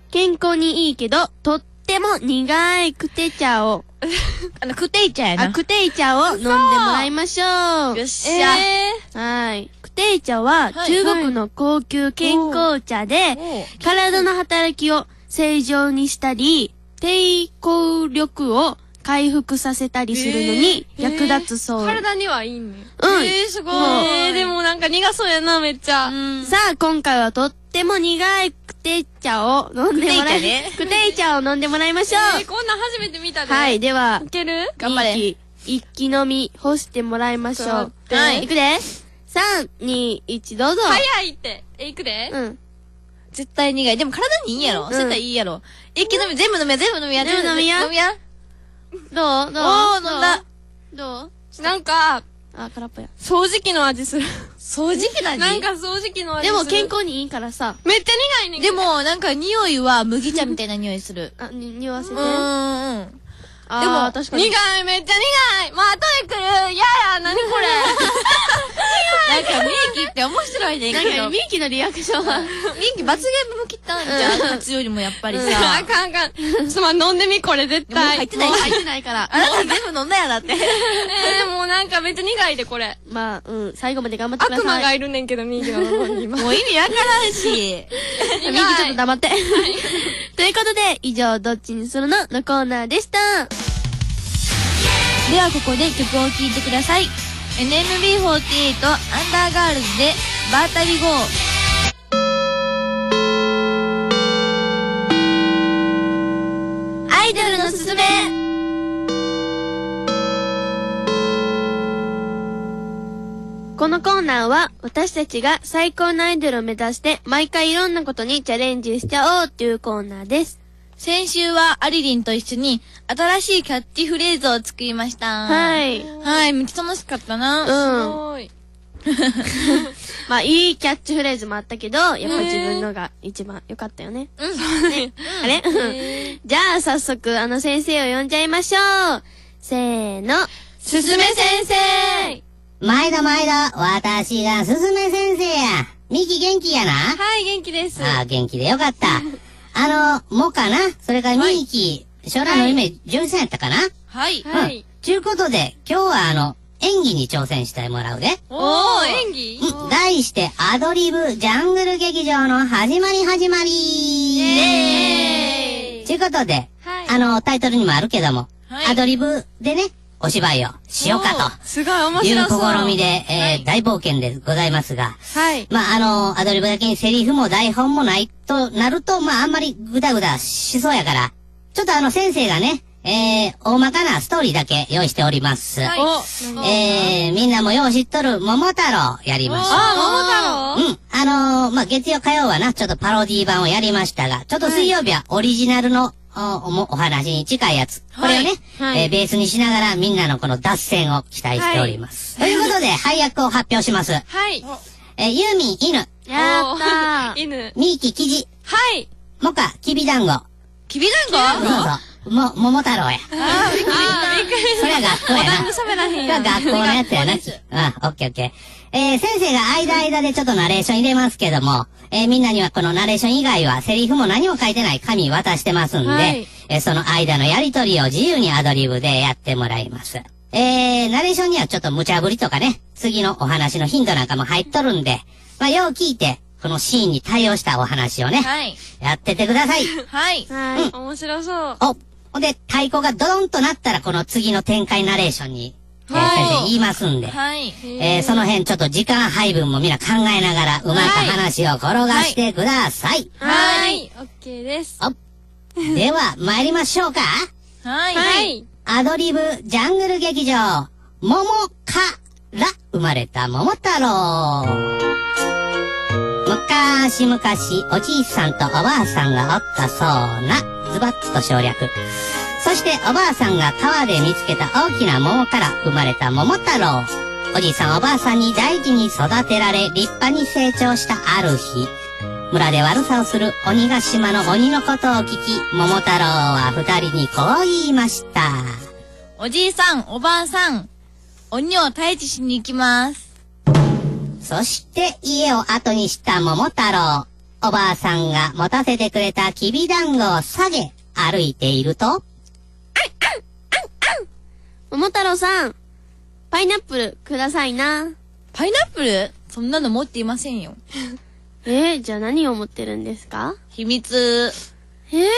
[SPEAKER 1] 健康にいいけど、とってとっても苦いクテ茶を。
[SPEAKER 2] あの、クテイ茶やな。
[SPEAKER 1] あ、クテイ茶を飲んでもらいましょう。
[SPEAKER 2] よっしゃ。
[SPEAKER 1] えー、はい。クテイ茶は中国の高級健康茶で、はいはい、体の働きを正常にしたり、抵抗力を回復させたりするのに役立つそう。
[SPEAKER 3] えー、体にはいいね。
[SPEAKER 1] うん。
[SPEAKER 3] えー、すごい。えー、でもなんか苦そうやな、めっちゃ。
[SPEAKER 1] うん、さあ、今回はとっても苦いクテイ茶を飲んでもらい、ね、クテイ茶を飲んでもらいましょう。
[SPEAKER 3] えー、こんなん初めて見たで。
[SPEAKER 1] はい、では、
[SPEAKER 3] いける？
[SPEAKER 1] 頑張れ。一気飲み干してもらいましょう。はい。いくで。さん、に、いち、どうぞ。
[SPEAKER 3] 早いって。え、いくで？
[SPEAKER 1] うん。
[SPEAKER 2] 絶対苦い。でも体にいいんやろ。絶対いいやろ。一気飲み、全部飲みや、全部飲みや。
[SPEAKER 1] 全部飲みや。
[SPEAKER 2] 飲みや。
[SPEAKER 1] どうどう？
[SPEAKER 2] おー、飲んだ。
[SPEAKER 1] どう？
[SPEAKER 3] なんか、
[SPEAKER 1] あ、空っぽや。
[SPEAKER 3] 掃除機の味する。
[SPEAKER 2] 掃除機の味？
[SPEAKER 3] なんか掃除機の味
[SPEAKER 1] する。でも健康にいいからさ。
[SPEAKER 3] めっちゃ苦いねん。
[SPEAKER 2] でも、なんか匂いは麦茶みたいな匂いする。
[SPEAKER 1] あ、に、匂わせて。
[SPEAKER 2] うーん。うん。
[SPEAKER 3] でも、確かに。苦い、めっちゃ苦い。まあ、後で来る。やや、なにこれ。
[SPEAKER 2] なんか、ミーキって面白いねんけど。
[SPEAKER 1] なんか、ミーキのリアクションは。
[SPEAKER 2] ミーキ罰ゲームも切ったんじゃん。勝つよりもやっぱりさ。
[SPEAKER 3] あかんあかん。ちょっとま、飲んでみ、これ絶対。
[SPEAKER 2] 入ってない、
[SPEAKER 1] 入ってないから。
[SPEAKER 2] あなた全部飲んだやだって。
[SPEAKER 3] えー、もうなんかめっちゃ苦いで、これ。
[SPEAKER 1] まあ、うん、最後まで頑張ってください。
[SPEAKER 3] 悪魔がいるねんけど、ミーキのとこに今。
[SPEAKER 2] もう意味わからんし。ミ
[SPEAKER 1] ーキちょっと黙って。ということで、以上、どっちにするののコーナーでした。
[SPEAKER 2] ではここで曲を聴いてください。エヌエムビーフォーティーエイト アンダーガールズでバータビゴー。
[SPEAKER 1] アイドルのすすめ。このコーナーは私たちが最高のアイドルを目指して毎回いろんなことにチャレンジしちゃおうっていうコーナーです。
[SPEAKER 2] 先週はアリリンと一緒に新しいキャッチフレーズを作りました。
[SPEAKER 1] はい。
[SPEAKER 2] はい、めっちゃ楽しかったな。
[SPEAKER 1] うん。すごい。まあ、いいキャッチフレーズもあったけど、やっぱ自分のが一番良かったよね。
[SPEAKER 2] うん。そうね。
[SPEAKER 1] あれじゃあ、早速、あの先生を呼んじゃいましょう。せーの。
[SPEAKER 3] すすめ先生。
[SPEAKER 4] 毎度毎度、私がすすめ先生や。ミキ元気やな？
[SPEAKER 3] はい、元気です。
[SPEAKER 4] ああ、元気でよかった。あの、もかな、それからミーキ、将来の夢、じゅうさんやったかな？
[SPEAKER 2] はい。
[SPEAKER 3] はい。
[SPEAKER 4] ちゅうことで、今日はあの、演技に挑戦してもらうで。
[SPEAKER 3] おー、演技？
[SPEAKER 4] うん、題して、アドリブジャングル劇場の始まり始まりイェーイちゅうことで、はい、あの、タイトルにもあるけども、はい、アドリブでね、お芝居をしようかと。
[SPEAKER 3] すごい面白そう。
[SPEAKER 4] いう試みで、えーはい、大冒険でございますが。
[SPEAKER 3] はい。
[SPEAKER 4] まあ、あの、アドリブだけにセリフも台本もないとなると、まあ、あんまりぐだぐだしそうやから、 ちょっとあの先生がね、えー、大まかなストーリーだけ用意しております。はい。えー、みんなもよう知っとる桃太郎やりました。
[SPEAKER 3] あ、桃太郎？
[SPEAKER 4] うん。あのー、まあ、月曜火曜はな、ちょっとパロディ版をやりましたが、ちょっと水曜日はオリジナルの、お, お話に近いやつ。これをね、はい、えー、ベースにしながらみんなのこの脱線を期待しております。はい、ということで、配役を発表します。はい。えー、ユーミン、犬。
[SPEAKER 1] やったー。
[SPEAKER 3] 犬。
[SPEAKER 4] ミーキ、キジ。
[SPEAKER 3] はい。
[SPEAKER 4] モカ、きびだんご。
[SPEAKER 2] きびだんご？
[SPEAKER 4] そうそう。も、桃太郎や。
[SPEAKER 3] あー、びっくりした。びっくりした。
[SPEAKER 4] それは学校やな。
[SPEAKER 3] 喋らへんやん。
[SPEAKER 4] 学校のやつやな。あ、オッケーオッケー。えー、先生が間間でちょっとナレーション入れますけども、えー、みんなにはこのナレーション以外はセリフも何も書いてない紙渡してますんで、はい、えー、その間のやりとりを自由にアドリブでやってもらいます。えー、ナレーションにはちょっと無茶ぶりとかね、次のお話のヒントなんかも入っとるんで、まあ、よう聞いて、このシーンに対応したお話をね、はい、やっててください。
[SPEAKER 2] はい。
[SPEAKER 3] はい。うん、面白そう。
[SPEAKER 4] お、ほんで、太鼓がドドンとなったら、この次の展開ナレーションに、えー、先生言いますんで、はい。えー、その辺ちょっと時間配分もみんな考えながら、うまく話を転がしてください。
[SPEAKER 3] はい。オッケーです。
[SPEAKER 4] お、では、参りましょうか。
[SPEAKER 2] はい。
[SPEAKER 3] はい。
[SPEAKER 4] アドリブジャングル劇場、桃から生まれた桃太郎。昔々、おじいさんとおばあさんがおったそうな、ズバッと省略。そしておばあさんが川で見つけた大きな桃から生まれた桃太郎。おじいさんおばあさんに大事に育てられ立派に成長したある日、村で悪さをする鬼ヶ島の鬼のことを聞き、桃太郎は二人にこう言いました。
[SPEAKER 2] おじいさん、おばあさん、鬼を退治しに行きます。
[SPEAKER 4] そして家を後にした桃太郎。おばあさんが持たせてくれたきびだんごを下げ、歩いていると、
[SPEAKER 1] 桃太郎さん、パイナップルくださいな。
[SPEAKER 2] パイナップル？そんなの持っていませんよ。
[SPEAKER 1] えー、じゃあ何を持ってるんですか？
[SPEAKER 2] 秘密。
[SPEAKER 1] えー、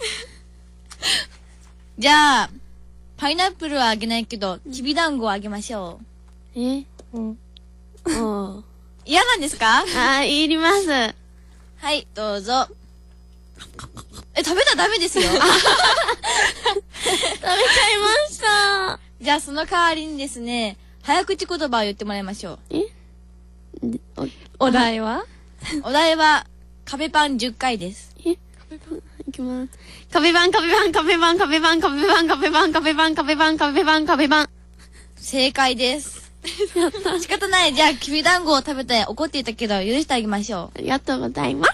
[SPEAKER 2] じゃあ、パイナップルはあげないけど、きびだんごをあげましょ
[SPEAKER 1] う。えうん。お
[SPEAKER 2] 嫌なんですか？
[SPEAKER 1] あ、いります。
[SPEAKER 2] はい、どうぞ。え、食べたらダメですよ。食べちゃい
[SPEAKER 1] ました。
[SPEAKER 2] じゃあその代わりにですね、早口言葉を言ってもらいましょう。
[SPEAKER 1] え
[SPEAKER 3] お、お題は
[SPEAKER 2] お題は、壁パンじゅっかいです。
[SPEAKER 1] え壁パン、いきます。壁パン、壁パン、壁パン、壁パン、壁パン、壁パン、壁パン、壁パン、壁パン、壁パン。
[SPEAKER 2] 正解です。仕方ない。じゃあ、きびだんごを食べて怒っていたけど、許してあげましょう。
[SPEAKER 1] ありがとうございます。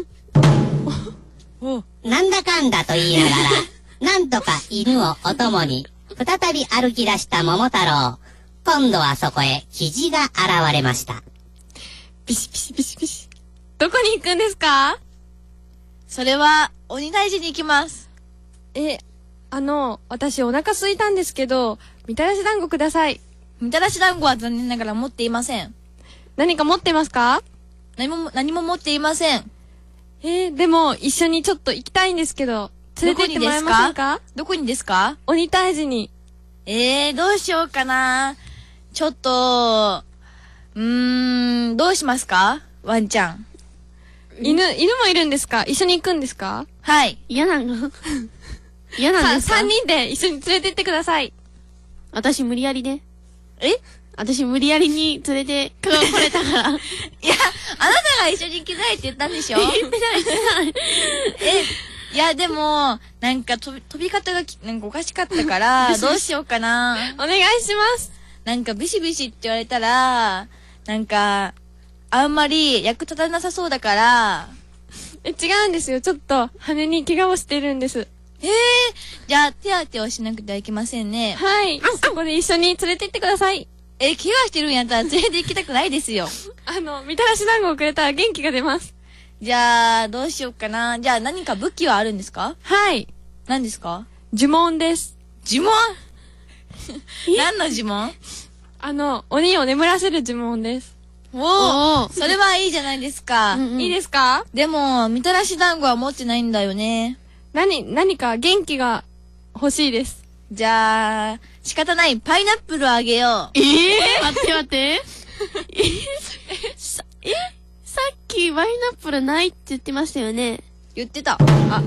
[SPEAKER 4] なんだかんだと言いながら、なんとか犬をお供に、再び歩き出した桃太郎。今度はそこへ、キジが現れました。
[SPEAKER 3] ビシビシビシビシ。どこに行くんですか？
[SPEAKER 2] それは、鬼退治に行きます。
[SPEAKER 3] え、あの、私お腹空いたんですけど、みたらし団子ください。
[SPEAKER 2] みたらし団子は残念ながら持っていません。
[SPEAKER 3] 何か持ってますか？
[SPEAKER 2] 何も、何も持っていません。
[SPEAKER 3] えー、でも、一緒にちょっと行きたいんですけど、連れて行ってもらえませんか？
[SPEAKER 2] どこにですか？
[SPEAKER 3] 鬼退治に。
[SPEAKER 2] えー、どうしようかな。ちょっと、うーん、どうしますか？ワンちゃん。
[SPEAKER 3] 犬、犬もいるんですか？一緒に行くんですか？
[SPEAKER 2] はい。
[SPEAKER 1] 嫌なの？嫌なんですか？
[SPEAKER 3] 三人で一緒に連れて行ってください。
[SPEAKER 1] 私無理やりね。
[SPEAKER 2] え？
[SPEAKER 1] 私無理やりに連れて来れたから。いや、
[SPEAKER 2] あなたが一緒に行きたいって言ったんでしょ？
[SPEAKER 1] 言ってない言ってない。
[SPEAKER 2] え、いやでも、なんか飛び、飛び方がきなんかおかしかったから、どうしようかな。
[SPEAKER 3] お願いします。
[SPEAKER 2] なんかビシビシって言われたら、なんか、あんまり役立たなさそうだから。
[SPEAKER 3] え、違うんですよ。ちょっと羽に怪我をしてるんです。
[SPEAKER 2] ええー、じゃあ手当てをしなくてはいけませんね。
[SPEAKER 3] はい。そこで一緒に連れて行ってください。
[SPEAKER 2] え、怪我してるんやったら連れて行きたくないですよ。
[SPEAKER 3] あの、みたらし団子をくれたら元気が出ます。
[SPEAKER 2] じゃあ、どうしようかな。じゃあ何か武器はあるんですか？
[SPEAKER 3] はい。
[SPEAKER 2] 何ですか？
[SPEAKER 3] 呪文です。
[SPEAKER 2] 呪文何の呪文？
[SPEAKER 3] あの、鬼を眠らせる呪文です。
[SPEAKER 2] おー、それはいいじゃないですか。
[SPEAKER 3] うんうん、いいですか？
[SPEAKER 2] でも、みたらし団子は持ってないんだよね。
[SPEAKER 3] 何、何か元気が欲しいです。
[SPEAKER 2] じゃあ、仕方ない。パイナップルあげよう。
[SPEAKER 1] ええー、待って待って。えさ、えさっきパイナップルないって言ってましたよね。
[SPEAKER 2] 言ってた。
[SPEAKER 3] あ、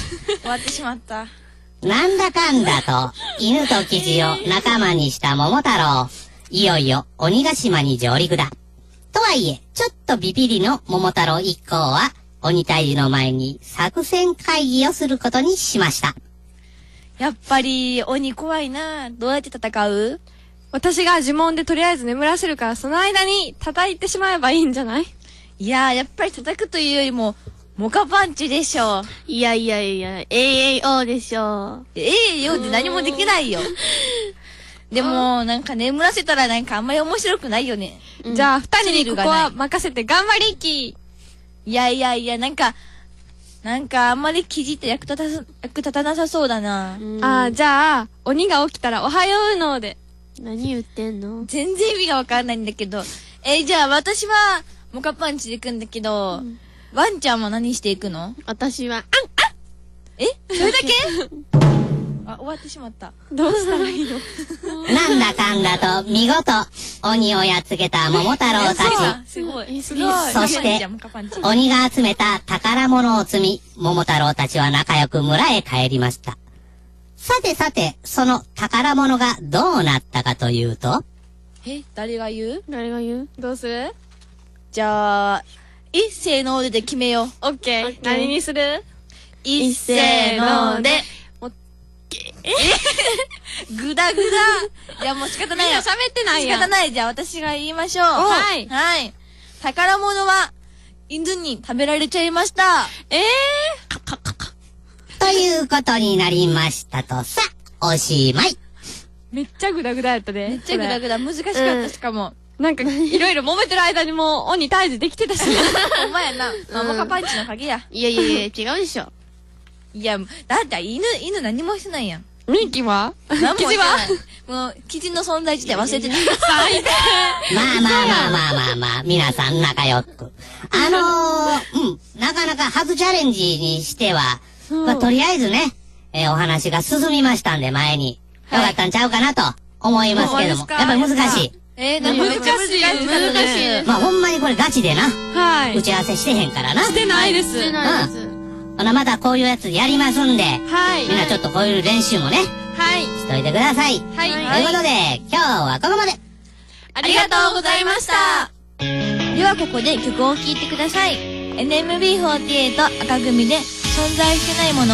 [SPEAKER 2] 終わってしまった。
[SPEAKER 4] なんだかんだと、犬とキジを仲間にした桃太郎。いよいよ鬼ヶ島に上陸だ。とはいえ、ちょっとビビリの桃太郎一行は、鬼退治の前に作戦会議をすることにしました。
[SPEAKER 2] やっぱり、鬼怖いな。どうやって戦う？
[SPEAKER 3] 私が呪文でとりあえず眠らせるから、その間に叩いてしまえばいいんじゃない？
[SPEAKER 2] いやー、やっぱり叩くというよりも、モカパンチでしょ。
[SPEAKER 1] いやいやいや、エーエーオー でしょ。
[SPEAKER 2] エーエーオー で何もできないよ。でも、なんか眠らせたらなんかあんまり面白くないよね。
[SPEAKER 3] うん、じゃあ、二人にここは任せて頑張りき。
[SPEAKER 2] いやいやいや、なんか、なんかあんまり記事って役立たす、役立たなさそうだな。
[SPEAKER 3] ああ、じゃあ、鬼が起きたらおはようので。
[SPEAKER 1] 何言ってんの？
[SPEAKER 2] 全然意味がわかんないんだけど。えー、じゃあ私は、モカパンチで行くんだけど、うん、ワンちゃんは何していくの？
[SPEAKER 1] 私は、あん、あ
[SPEAKER 2] えそれだけあ、終わってしまった。
[SPEAKER 3] どうしたらいいの
[SPEAKER 4] なんだかんだと見事鬼をやっつけた桃太郎た
[SPEAKER 2] ち。すごい。
[SPEAKER 4] すごい。そして、鬼が集めた宝物を積み、桃太郎たちは仲良く村へ帰りました。さてさて、その宝物がどうなったかというと。
[SPEAKER 2] え、誰が言う？
[SPEAKER 1] 誰が言う？
[SPEAKER 3] どうする？
[SPEAKER 2] じゃあ、一斉のでで決めよう。
[SPEAKER 3] オッケー。何にする？
[SPEAKER 2] 一斉ので。えぐだぐだ。いやもう仕方ないよ。
[SPEAKER 3] みんな喋ってない
[SPEAKER 2] やん。仕方ない。じゃあ私が言いましょう。
[SPEAKER 3] はい。
[SPEAKER 2] はい。宝物は、犬に食べられちゃいました。
[SPEAKER 3] ええ
[SPEAKER 2] ー。カカカカ。
[SPEAKER 4] ということになりましたとさ、おしまい。
[SPEAKER 3] めっちゃぐだぐだやったで。
[SPEAKER 2] めっちゃぐだぐだ。難しかった、うん、しかも。
[SPEAKER 3] なんか、いろいろ揉めてる間にもう鬼退治できてたし。
[SPEAKER 2] ほんまやな。まあ、モカパンチの鍵や。
[SPEAKER 1] いやいやいや、違うでしょ。い
[SPEAKER 2] や、だって犬、犬何もしてないやん。
[SPEAKER 3] ミーキは
[SPEAKER 2] 何もしてない。
[SPEAKER 3] キジ
[SPEAKER 2] はもう、キジの存在自体忘れてた。
[SPEAKER 3] 最低。
[SPEAKER 4] まあまあまあまあまあまあ、皆さん仲良く。あのー、うん、なかなか初チャレンジにしては、まあとりあえずね、えー、お話が進みましたんで前に、よかったんちゃうかなと思いますけども、やっぱり難しい。
[SPEAKER 2] えー、でもめっちゃ難しい。難しい。
[SPEAKER 4] まあほんまにこれガチでな。
[SPEAKER 3] はい。
[SPEAKER 4] 打ち合わせしてへんからな。
[SPEAKER 3] してないです。
[SPEAKER 1] してないです。
[SPEAKER 4] うん。ほなまたこういうやつやりますんで。
[SPEAKER 3] はい。
[SPEAKER 4] みんなちょっとこういう練習もね。
[SPEAKER 3] はい。
[SPEAKER 4] しといてください。
[SPEAKER 3] はい。
[SPEAKER 4] ということで、今日はここまで。
[SPEAKER 3] ありがとうございました。
[SPEAKER 2] ではここで曲を聴いてください。エヌエムビーフォーティーエイト 赤組で存在してないもの。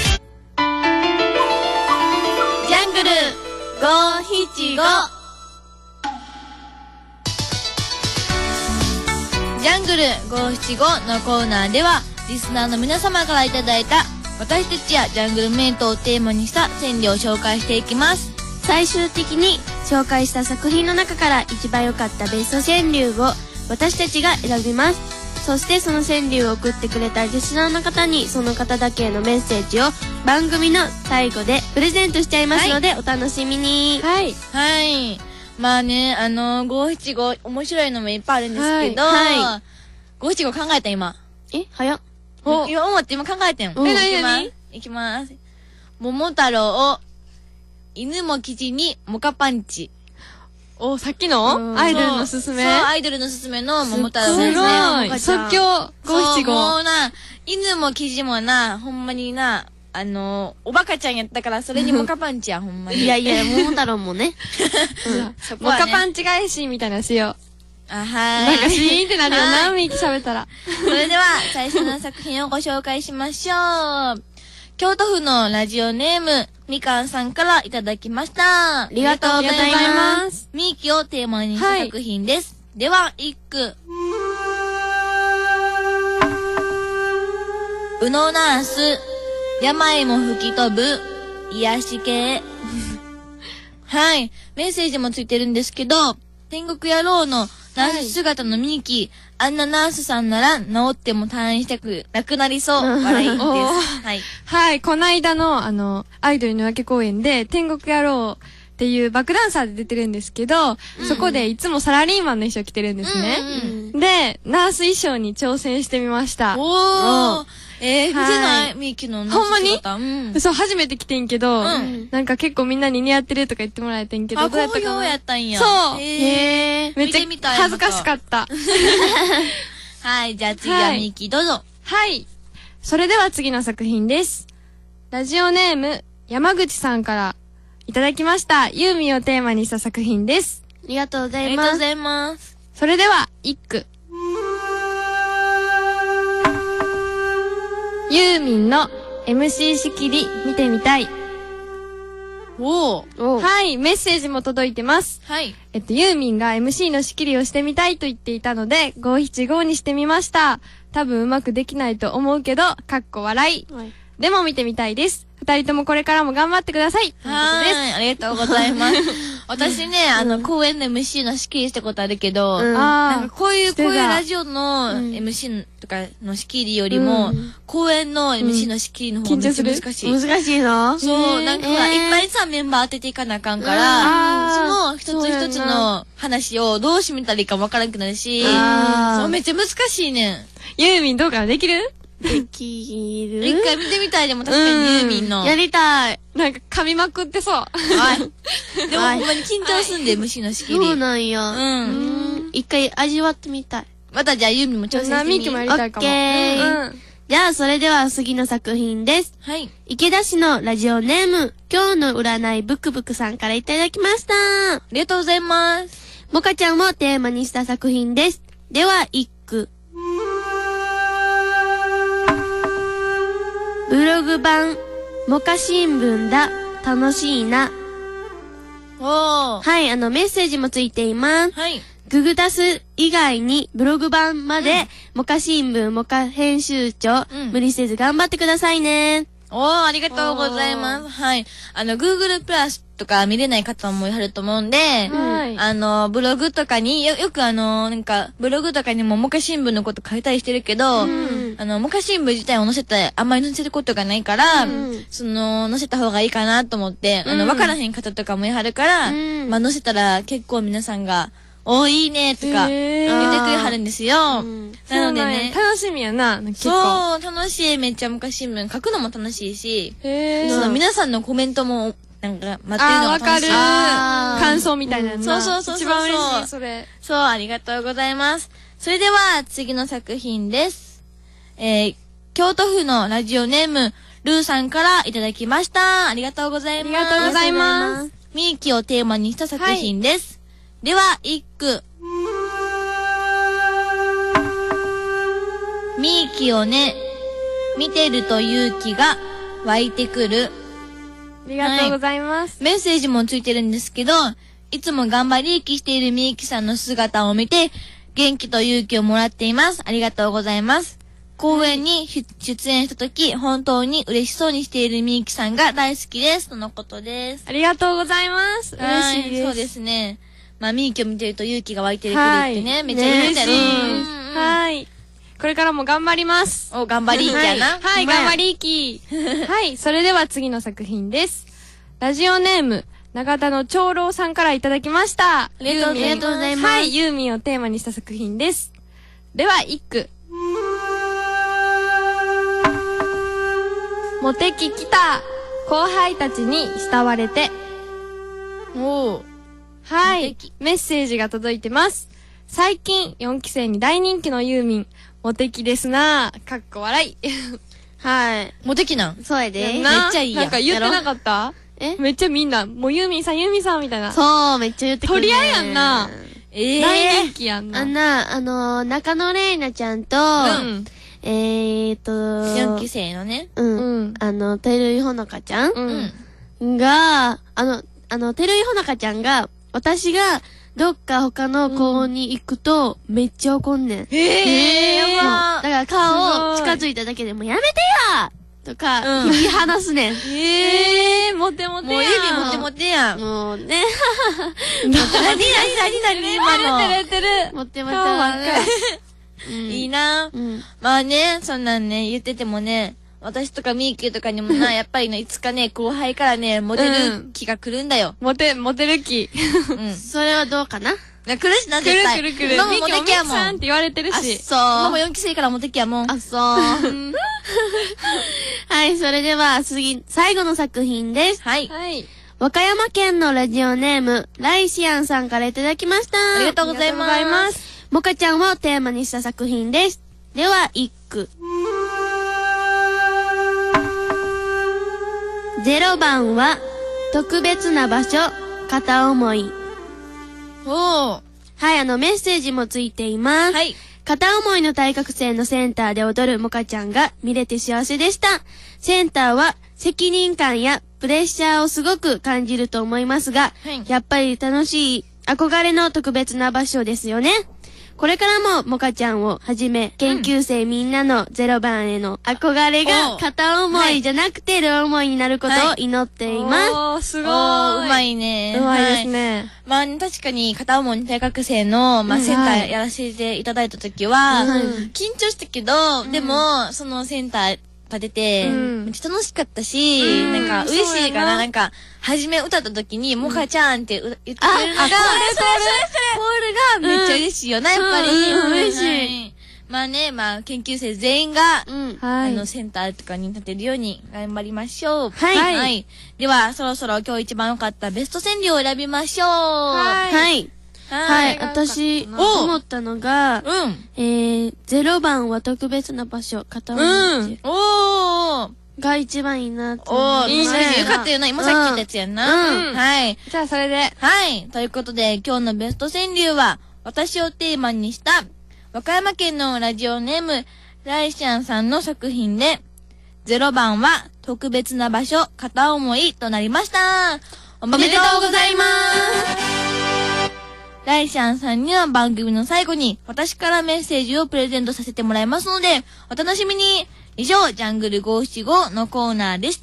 [SPEAKER 1] ジャングルごーななご。
[SPEAKER 2] ジャングルごーななごのコーナーではリスナーの皆様からいただいた私たちやジャングルメイトをテーマにした川柳を紹介していきます。
[SPEAKER 1] 最終的に紹介した作品の中から一番良かったベスト川柳を私たちが選びます。そしてその川柳を送ってくれたリスナーの方にその方だけへのメッセージを番組の最後でプレゼントしちゃいますので、はい、お楽しみに。
[SPEAKER 3] はい。
[SPEAKER 2] はい。まあね、あのー、ごーななご面白いのもいっぱいあるんですけど、はいはい、ごーななご考えた今。
[SPEAKER 1] え早っ。
[SPEAKER 2] お今思って今考えてん。
[SPEAKER 3] え、なになに
[SPEAKER 2] いきます。桃太郎、犬もキジにモカパンチ。
[SPEAKER 3] お、さっきのアイドルのすすめ？
[SPEAKER 2] そう、アイドルのすすめの桃太郎
[SPEAKER 3] ですね。すごい。即興ごーななご。
[SPEAKER 2] もうな、犬もキジもな、ほんまにな、あのー、おバカちゃんやったから、それにモカパンチや、ほんまに。
[SPEAKER 1] いやいや、桃太郎もね。
[SPEAKER 3] うん、モカパンチ返しみたいなしよう。
[SPEAKER 2] あ、はい。
[SPEAKER 3] なんかシーンってなるよな、ミーキ喋ったら。
[SPEAKER 2] それでは、最初の作品をご紹介しましょう。京都府のラジオネーム、みかんさんからいただきました。
[SPEAKER 1] ありがとうございます。
[SPEAKER 2] ミーキをテーマにした作品です。はい、では、一句。うのナース、病も吹き飛ぶ、癒し系。はい。メッセージもついてるんですけど、天国野郎のナース姿のミーキ、はい、あんなナースさんなら治っても退院したくなくなりそう。笑いです。はい。
[SPEAKER 3] はい。こないだの、あの、アイドルの夜明け公演で、天国野郎っていうバックダンサーで出てるんですけど、うんうん、そこでいつもサラリーマンの衣装着てるんですね。うんうん、で、ナース衣装に挑戦してみました。
[SPEAKER 2] おー。えー、見てない、ミーキのナース姿。
[SPEAKER 3] ほんまに、うん、そう、初めて着てんけど、うん、なんか結構みんなに似合ってるとか言ってもらえてんけど、
[SPEAKER 2] どうやったかな。好評やったんや。
[SPEAKER 3] そう。
[SPEAKER 2] へー。
[SPEAKER 3] めっちゃ恥ずかしかった。
[SPEAKER 2] はい、じゃあ次はミーキどうぞ。
[SPEAKER 3] はい。それでは次の作品です。 ラジオネーム、山口さんからいただきました。ユーミンをテーマにした作品です。
[SPEAKER 1] ありがとうございます。
[SPEAKER 2] ありがとうございます。
[SPEAKER 3] それでは、一句。ユーミンの エムシー 仕切り見てみたい。
[SPEAKER 2] おー。
[SPEAKER 3] はい、メッセージも届いてます。
[SPEAKER 2] はい。
[SPEAKER 3] えっと、ユーミンが エムシー の仕切りをしてみたいと言っていたので、ごひちごにしてみました。多分うまくできないと思うけど、かっこ笑い。はい、でも見てみたいです。二人ともこれからも頑張ってください。
[SPEAKER 2] はい。ありがとうございます。私ね、あの、公演の エムシー の仕切りしたことあるけど、なんかこういう、こういうラジオの エムシー とかの仕切りよりも、公演の エムシー の仕切りの方がめっちゃ難しい。
[SPEAKER 1] 難しいの？
[SPEAKER 2] そう、なんか、いっぱいさ、メンバー当てていかなあかんから、その一つ一つの話をどう締めたらいいかわからなくなるし、そう、めっちゃ難しいねん。
[SPEAKER 3] ユーミンどうかなできる？
[SPEAKER 1] できる？
[SPEAKER 2] 一回見てみたい。でも確かにユーミンの。
[SPEAKER 1] やりたい。
[SPEAKER 3] なんか噛みまくってそう。はい。
[SPEAKER 2] でもほんまに緊張すんで、エムシー の仕切り。
[SPEAKER 1] そうなんや。
[SPEAKER 2] うん。
[SPEAKER 1] 一回味わってみたい。
[SPEAKER 2] またじゃあユーミンも挑戦してみ。
[SPEAKER 3] ミキもやりたいかも。
[SPEAKER 1] オッケー。じゃあそれでは次の作品です。
[SPEAKER 2] はい。
[SPEAKER 1] 池田市のラジオネーム、今日の占いブクブクさんからいただきました。
[SPEAKER 2] ありがとうございます。
[SPEAKER 1] モカちゃんをテーマにした作品です。では一句。ブログ版、モカ新聞だ、楽しいな。
[SPEAKER 2] おー。
[SPEAKER 1] はい、あの、メッセージもついています。
[SPEAKER 2] はい。
[SPEAKER 1] ググタス以外にブログ版まで、うん、モカ新聞、モカ編集長、うん、無理せず頑張ってくださいね。
[SPEAKER 2] おー、ありがとうございます。はい。あの、Google プラスとか見れない方もいはると思うんで、はい、あの、ブログとかに、よ、よくあの、なんか、ブログとかにもモカ新聞のこと書いたりしてるけど、うん、あの、モカ新聞自体を載せた、あんまり載せることがないから、うん、その、載せた方がいいかなと思って、うん、あの、わからへん方とかもいはるから、うん、まあ、載せたら結構皆さんが、おー、いいねとか、言ってくれはるんですよ。うん、なのでね。
[SPEAKER 3] 楽しみやな、
[SPEAKER 2] 結構。そう、楽しい。めっちゃ昔新聞書くのも楽しいし、へその皆さんのコメントも、なんか、待ってるのが楽しい。
[SPEAKER 3] あ、わかる。感想みたいなの、うん、
[SPEAKER 2] そうそうそうそう。
[SPEAKER 3] 一番嬉しい、それ。
[SPEAKER 2] そう、ありがとうございます。それでは、次の作品です。えー、京都府のラジオネーム、ルーさんからいただきました。ありがとうございます。
[SPEAKER 3] ありがとうございます。
[SPEAKER 2] みゆきをテーマにした作品です。はい、では、一句。みゆきをね、見てると勇気が湧いてくる。
[SPEAKER 3] ありがとうございます、
[SPEAKER 2] はい。メッセージもついてるんですけど、いつも頑張り生きしているみゆきさんの姿を見て、元気と勇気をもらっています。ありがとうございます。公演に出演したとき、本当に嬉しそうにしているみゆきさんが大好きです。とのことです。
[SPEAKER 3] ありがとうございます。嬉しいです。
[SPEAKER 2] そうですね。まあ、みゆきを見てると勇気が湧いてくるってね、めっちゃ嬉しい。
[SPEAKER 3] はい。これからも頑張ります。
[SPEAKER 2] お、頑張りーきやな。
[SPEAKER 3] はい、はい、頑張りーき。はい、それでは次の作品です。ラジオネーム、長田の長老さんからいただきました。
[SPEAKER 1] ありがとうございます。
[SPEAKER 3] はい、ユーミンをテーマにした作品です。では、一句。モテ期来た後輩たちに慕われて。おー。はい。メッセージが届いてます。最近、よんき生に大人気のユーミン。モテ期ですなぁ。かっこ笑い。
[SPEAKER 1] はい。
[SPEAKER 2] モテ期なん
[SPEAKER 1] そうやで。
[SPEAKER 2] めっちゃいいやん。
[SPEAKER 3] なんか言ってなかったえめっちゃみんな、もうユーミンさん、ユーミンさんみたいな。
[SPEAKER 1] そう、めっちゃ言ってくる、ね。
[SPEAKER 3] 取り合いやんな。
[SPEAKER 1] ええー。
[SPEAKER 3] 大人気やんな。
[SPEAKER 1] あんな、あのー、中野玲奈ちゃんと、うん、えーと、
[SPEAKER 2] よんき生のね。
[SPEAKER 1] うん。うん、あの、てるいほのかちゃん、うん、が、あの、あの、てるいほのかちゃんが、私が、どっか他の子に行くと、めっちゃ怒んねん。
[SPEAKER 2] へぇー、やば
[SPEAKER 1] ー。だから顔を近づいただけでもやめてやとか、引き離すねん。
[SPEAKER 3] へぇー、モテモテやん。
[SPEAKER 2] もう指モテモテやん。
[SPEAKER 1] もうね。
[SPEAKER 2] モテモテ、なになになに今の。
[SPEAKER 3] モテモテる。
[SPEAKER 1] モテモテる。
[SPEAKER 2] いいなぁ。まあね、そんなんね、言っててもね、私とかミーキーとかにもな、やっぱりね、いつかね、後輩からね、モテる気が来るんだよ。
[SPEAKER 3] モテ、モテる気。
[SPEAKER 1] うん。それはどうかな
[SPEAKER 2] 来るしな、絶対。
[SPEAKER 3] 来る来る来る。
[SPEAKER 2] 今もモテ期やもん。
[SPEAKER 3] さんって言われてるし。
[SPEAKER 1] そう。
[SPEAKER 2] 今もよんき生からモテ期やもん。
[SPEAKER 1] あ、そう。はい、それでは次、最後の作品です。
[SPEAKER 2] はい。
[SPEAKER 3] はい。
[SPEAKER 1] 和歌山県のラジオネーム、ライシアンさんからいただきました。
[SPEAKER 2] ありがとうございます。
[SPEAKER 1] モカちゃんをテーマにした作品です。では、一句。 ゼロばんは、特別な場所、片思い。
[SPEAKER 2] おー。
[SPEAKER 1] はい、あの、メッセージもついています。はい。片思いの大学生のセンターで踊るモカちゃんが見れて幸せでした。センターは責任感やプレッシャーをすごく感じると思いますが、はい、やっぱり楽しい憧れの特別な場所ですよね。これからもモカちゃんをはじめ研究生みんなのゼロばんへの憧れが片思いじゃなくて両思いになることを祈っています。
[SPEAKER 3] おー、すごい。
[SPEAKER 2] うまいね。
[SPEAKER 3] うまいですね。
[SPEAKER 2] まあ、確かに片思いの大学生の、まあ、センターやらせていただいたときは、緊張したけど、でも、そのセンター、が出て、めっちゃ楽しかったし、なんか嬉しいかな、なんか、初め歌った時に、モカちゃんって言ってくれるのが、コールがめっちゃ嬉しいよな、やっぱり。嬉しい。まあね、まあ、研究生全員が、あの、センターとかに立てるように頑張りましょう。はい。では、そろそろ今日一番良かったベスト川柳を選びましょう。
[SPEAKER 1] はい。はい。私、思ったのが、うん。えー、ゼロばんは特別な場所、片思い。うん。おーが一番いいなと思います。
[SPEAKER 2] おー、いいね。よかったよな。今さっき言ったやつやんな。うん。はい。
[SPEAKER 3] じゃあ、それで。
[SPEAKER 2] はい。ということで、今日のベスト川柳は、私をテーマにした、和歌山県のラジオネーム、ライシャンさんの作品で、ゼロばんは特別な場所、片思いとなりました。おめでとうございます。ライシャンさんには番組の最後に私からメッセージをプレゼントさせてもらいますので、お楽しみに。以上、ジャングルごーななごのコーナーでした。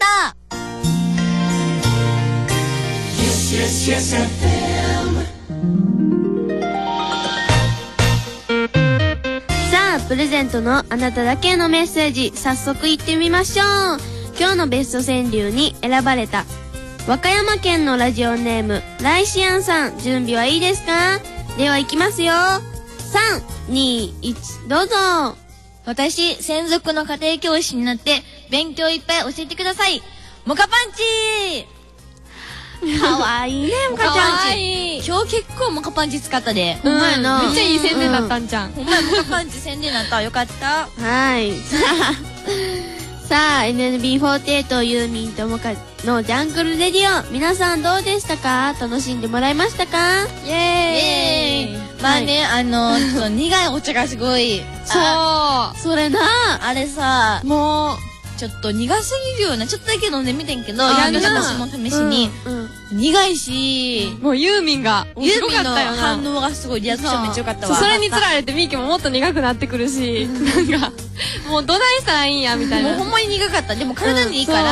[SPEAKER 1] さあ、プレゼントのあなただけのメッセージ、早速いってみましょう。今日のベスト川柳に選ばれた和歌山県のラジオネームライシアンさん、準備はいいですか？では行きますよ。さん、に、いち、どうぞ。
[SPEAKER 2] 私、専属の家庭教師になって勉強いっぱい教えてください。モカパンチ
[SPEAKER 1] かわいいね、モカちゃん。
[SPEAKER 2] かわいい。今日結構モカパンチ使ったで。
[SPEAKER 3] うん、めっちゃいい宣伝だったんじゃん。
[SPEAKER 2] ほんまや、モカパンチ宣伝だった。よかった。
[SPEAKER 1] はい。さあ、さあ、エヌエヌビーフォーティーエイト ユーミンとモカのジャングルレディオ、皆さんどうでしたか？楽しんでもらえましたか？
[SPEAKER 2] イエーイ。まあね、あの、ちょっと苦いお茶がすごい。
[SPEAKER 1] そう。それな。
[SPEAKER 2] あれさ、
[SPEAKER 3] もう、
[SPEAKER 2] ちょっと苦すぎるような、ちょっとだけ飲んでみてんけど、ヤング私も試しに。苦いし、
[SPEAKER 3] もうユーミンが、
[SPEAKER 2] ユーミンの反応がすごい、リアクションめっちゃ良かったわ。
[SPEAKER 3] それにつられてミーキももっと苦くなってくるし、なんか、もうどないしたらいいんや、みたいな。
[SPEAKER 2] もうほんまに苦かった。でも体にいいから、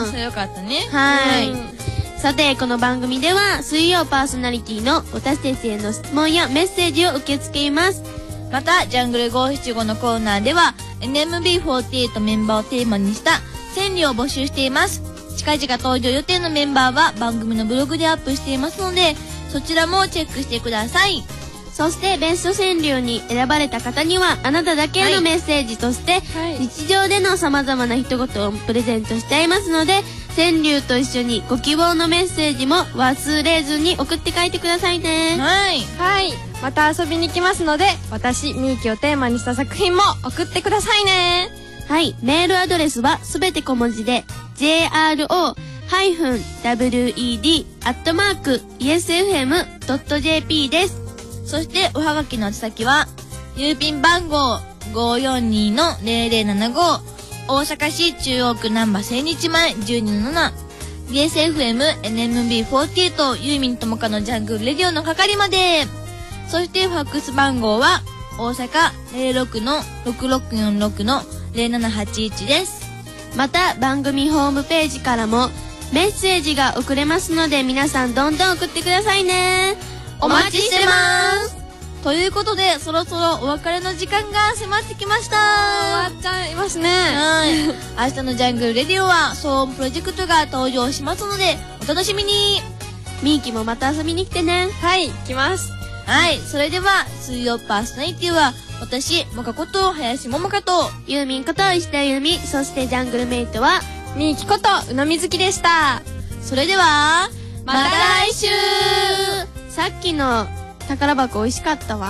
[SPEAKER 2] それ良かったね。
[SPEAKER 1] はい。さて、この番組では水曜パーソナリティの私たちへの質問やメッセージを受け付けます。
[SPEAKER 2] また、ジャングルごーななごのコーナーでは エヌエムビーフォーティーエイト メンバーをテーマにした川柳を募集しています。近々登場予定のメンバーは番組のブログでアップしていますので、そちらもチェックしてください。
[SPEAKER 1] そしてベスト川柳に選ばれた方にはあなただけのメッセージとして、はい、日常での様々な一言をプレゼントしちゃいますので、川柳と一緒にご希望のメッセージも忘れずに送って書いてくださいね。
[SPEAKER 2] はい。
[SPEAKER 3] はい。また遊びに来ますので、私、みーきをテーマにした作品も送ってくださいね。
[SPEAKER 1] はい。メールアドレスはすべて小文字で、ジェイアールオー ハイフン ダブリューイーディー アットマーク イーエスエフエム ドット ジェーピー です。
[SPEAKER 2] そしておはがきの宛先は郵便番号 ごーよんにのゼロゼロななご 大阪市中央区難波千日前じゅうにのなな ビーエスエフエム エヌエムビーフォーティーエイト ユーミンともかのジャングルレディオの係まで。そしてファックス番号は大阪 ゼロろくのろくろくよんろくのゼロななはちいちです。
[SPEAKER 1] また番組ホームページからもメッセージが送れますので、皆さんどんどん送ってくださいね。
[SPEAKER 2] お待ちしてます。ということで、そろそろお別れの時間が迫ってきました。
[SPEAKER 3] 終わっちゃいますね。
[SPEAKER 2] はい。明日のジャングルレディオは騒音プロジェクトが登場しますので、お楽しみに。
[SPEAKER 1] みーきもまた遊びに来てね。
[SPEAKER 3] はい、来ます。
[SPEAKER 2] はい。それでは、水曜パーソナリティは、私、もかこと林ももかと、
[SPEAKER 1] ユーミンこと石田ゆみ、そしてジャングルメイトは、
[SPEAKER 3] みーきことうのみずきでした。
[SPEAKER 2] それでは、また来週。
[SPEAKER 1] さっきの宝箱美味しかったわ。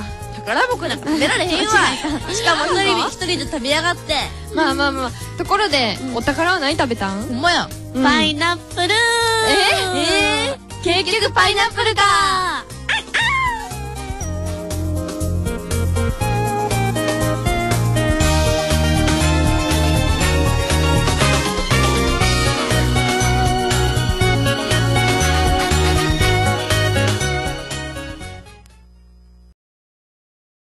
[SPEAKER 2] 宝箱なんか食べられへんわ。しかも一人一人で食べやがって。
[SPEAKER 3] まあまあまあ。ところで、お宝は何食べたん？
[SPEAKER 2] ほんまや。
[SPEAKER 1] パイナップルー。
[SPEAKER 2] ええ、結局パイナップルか。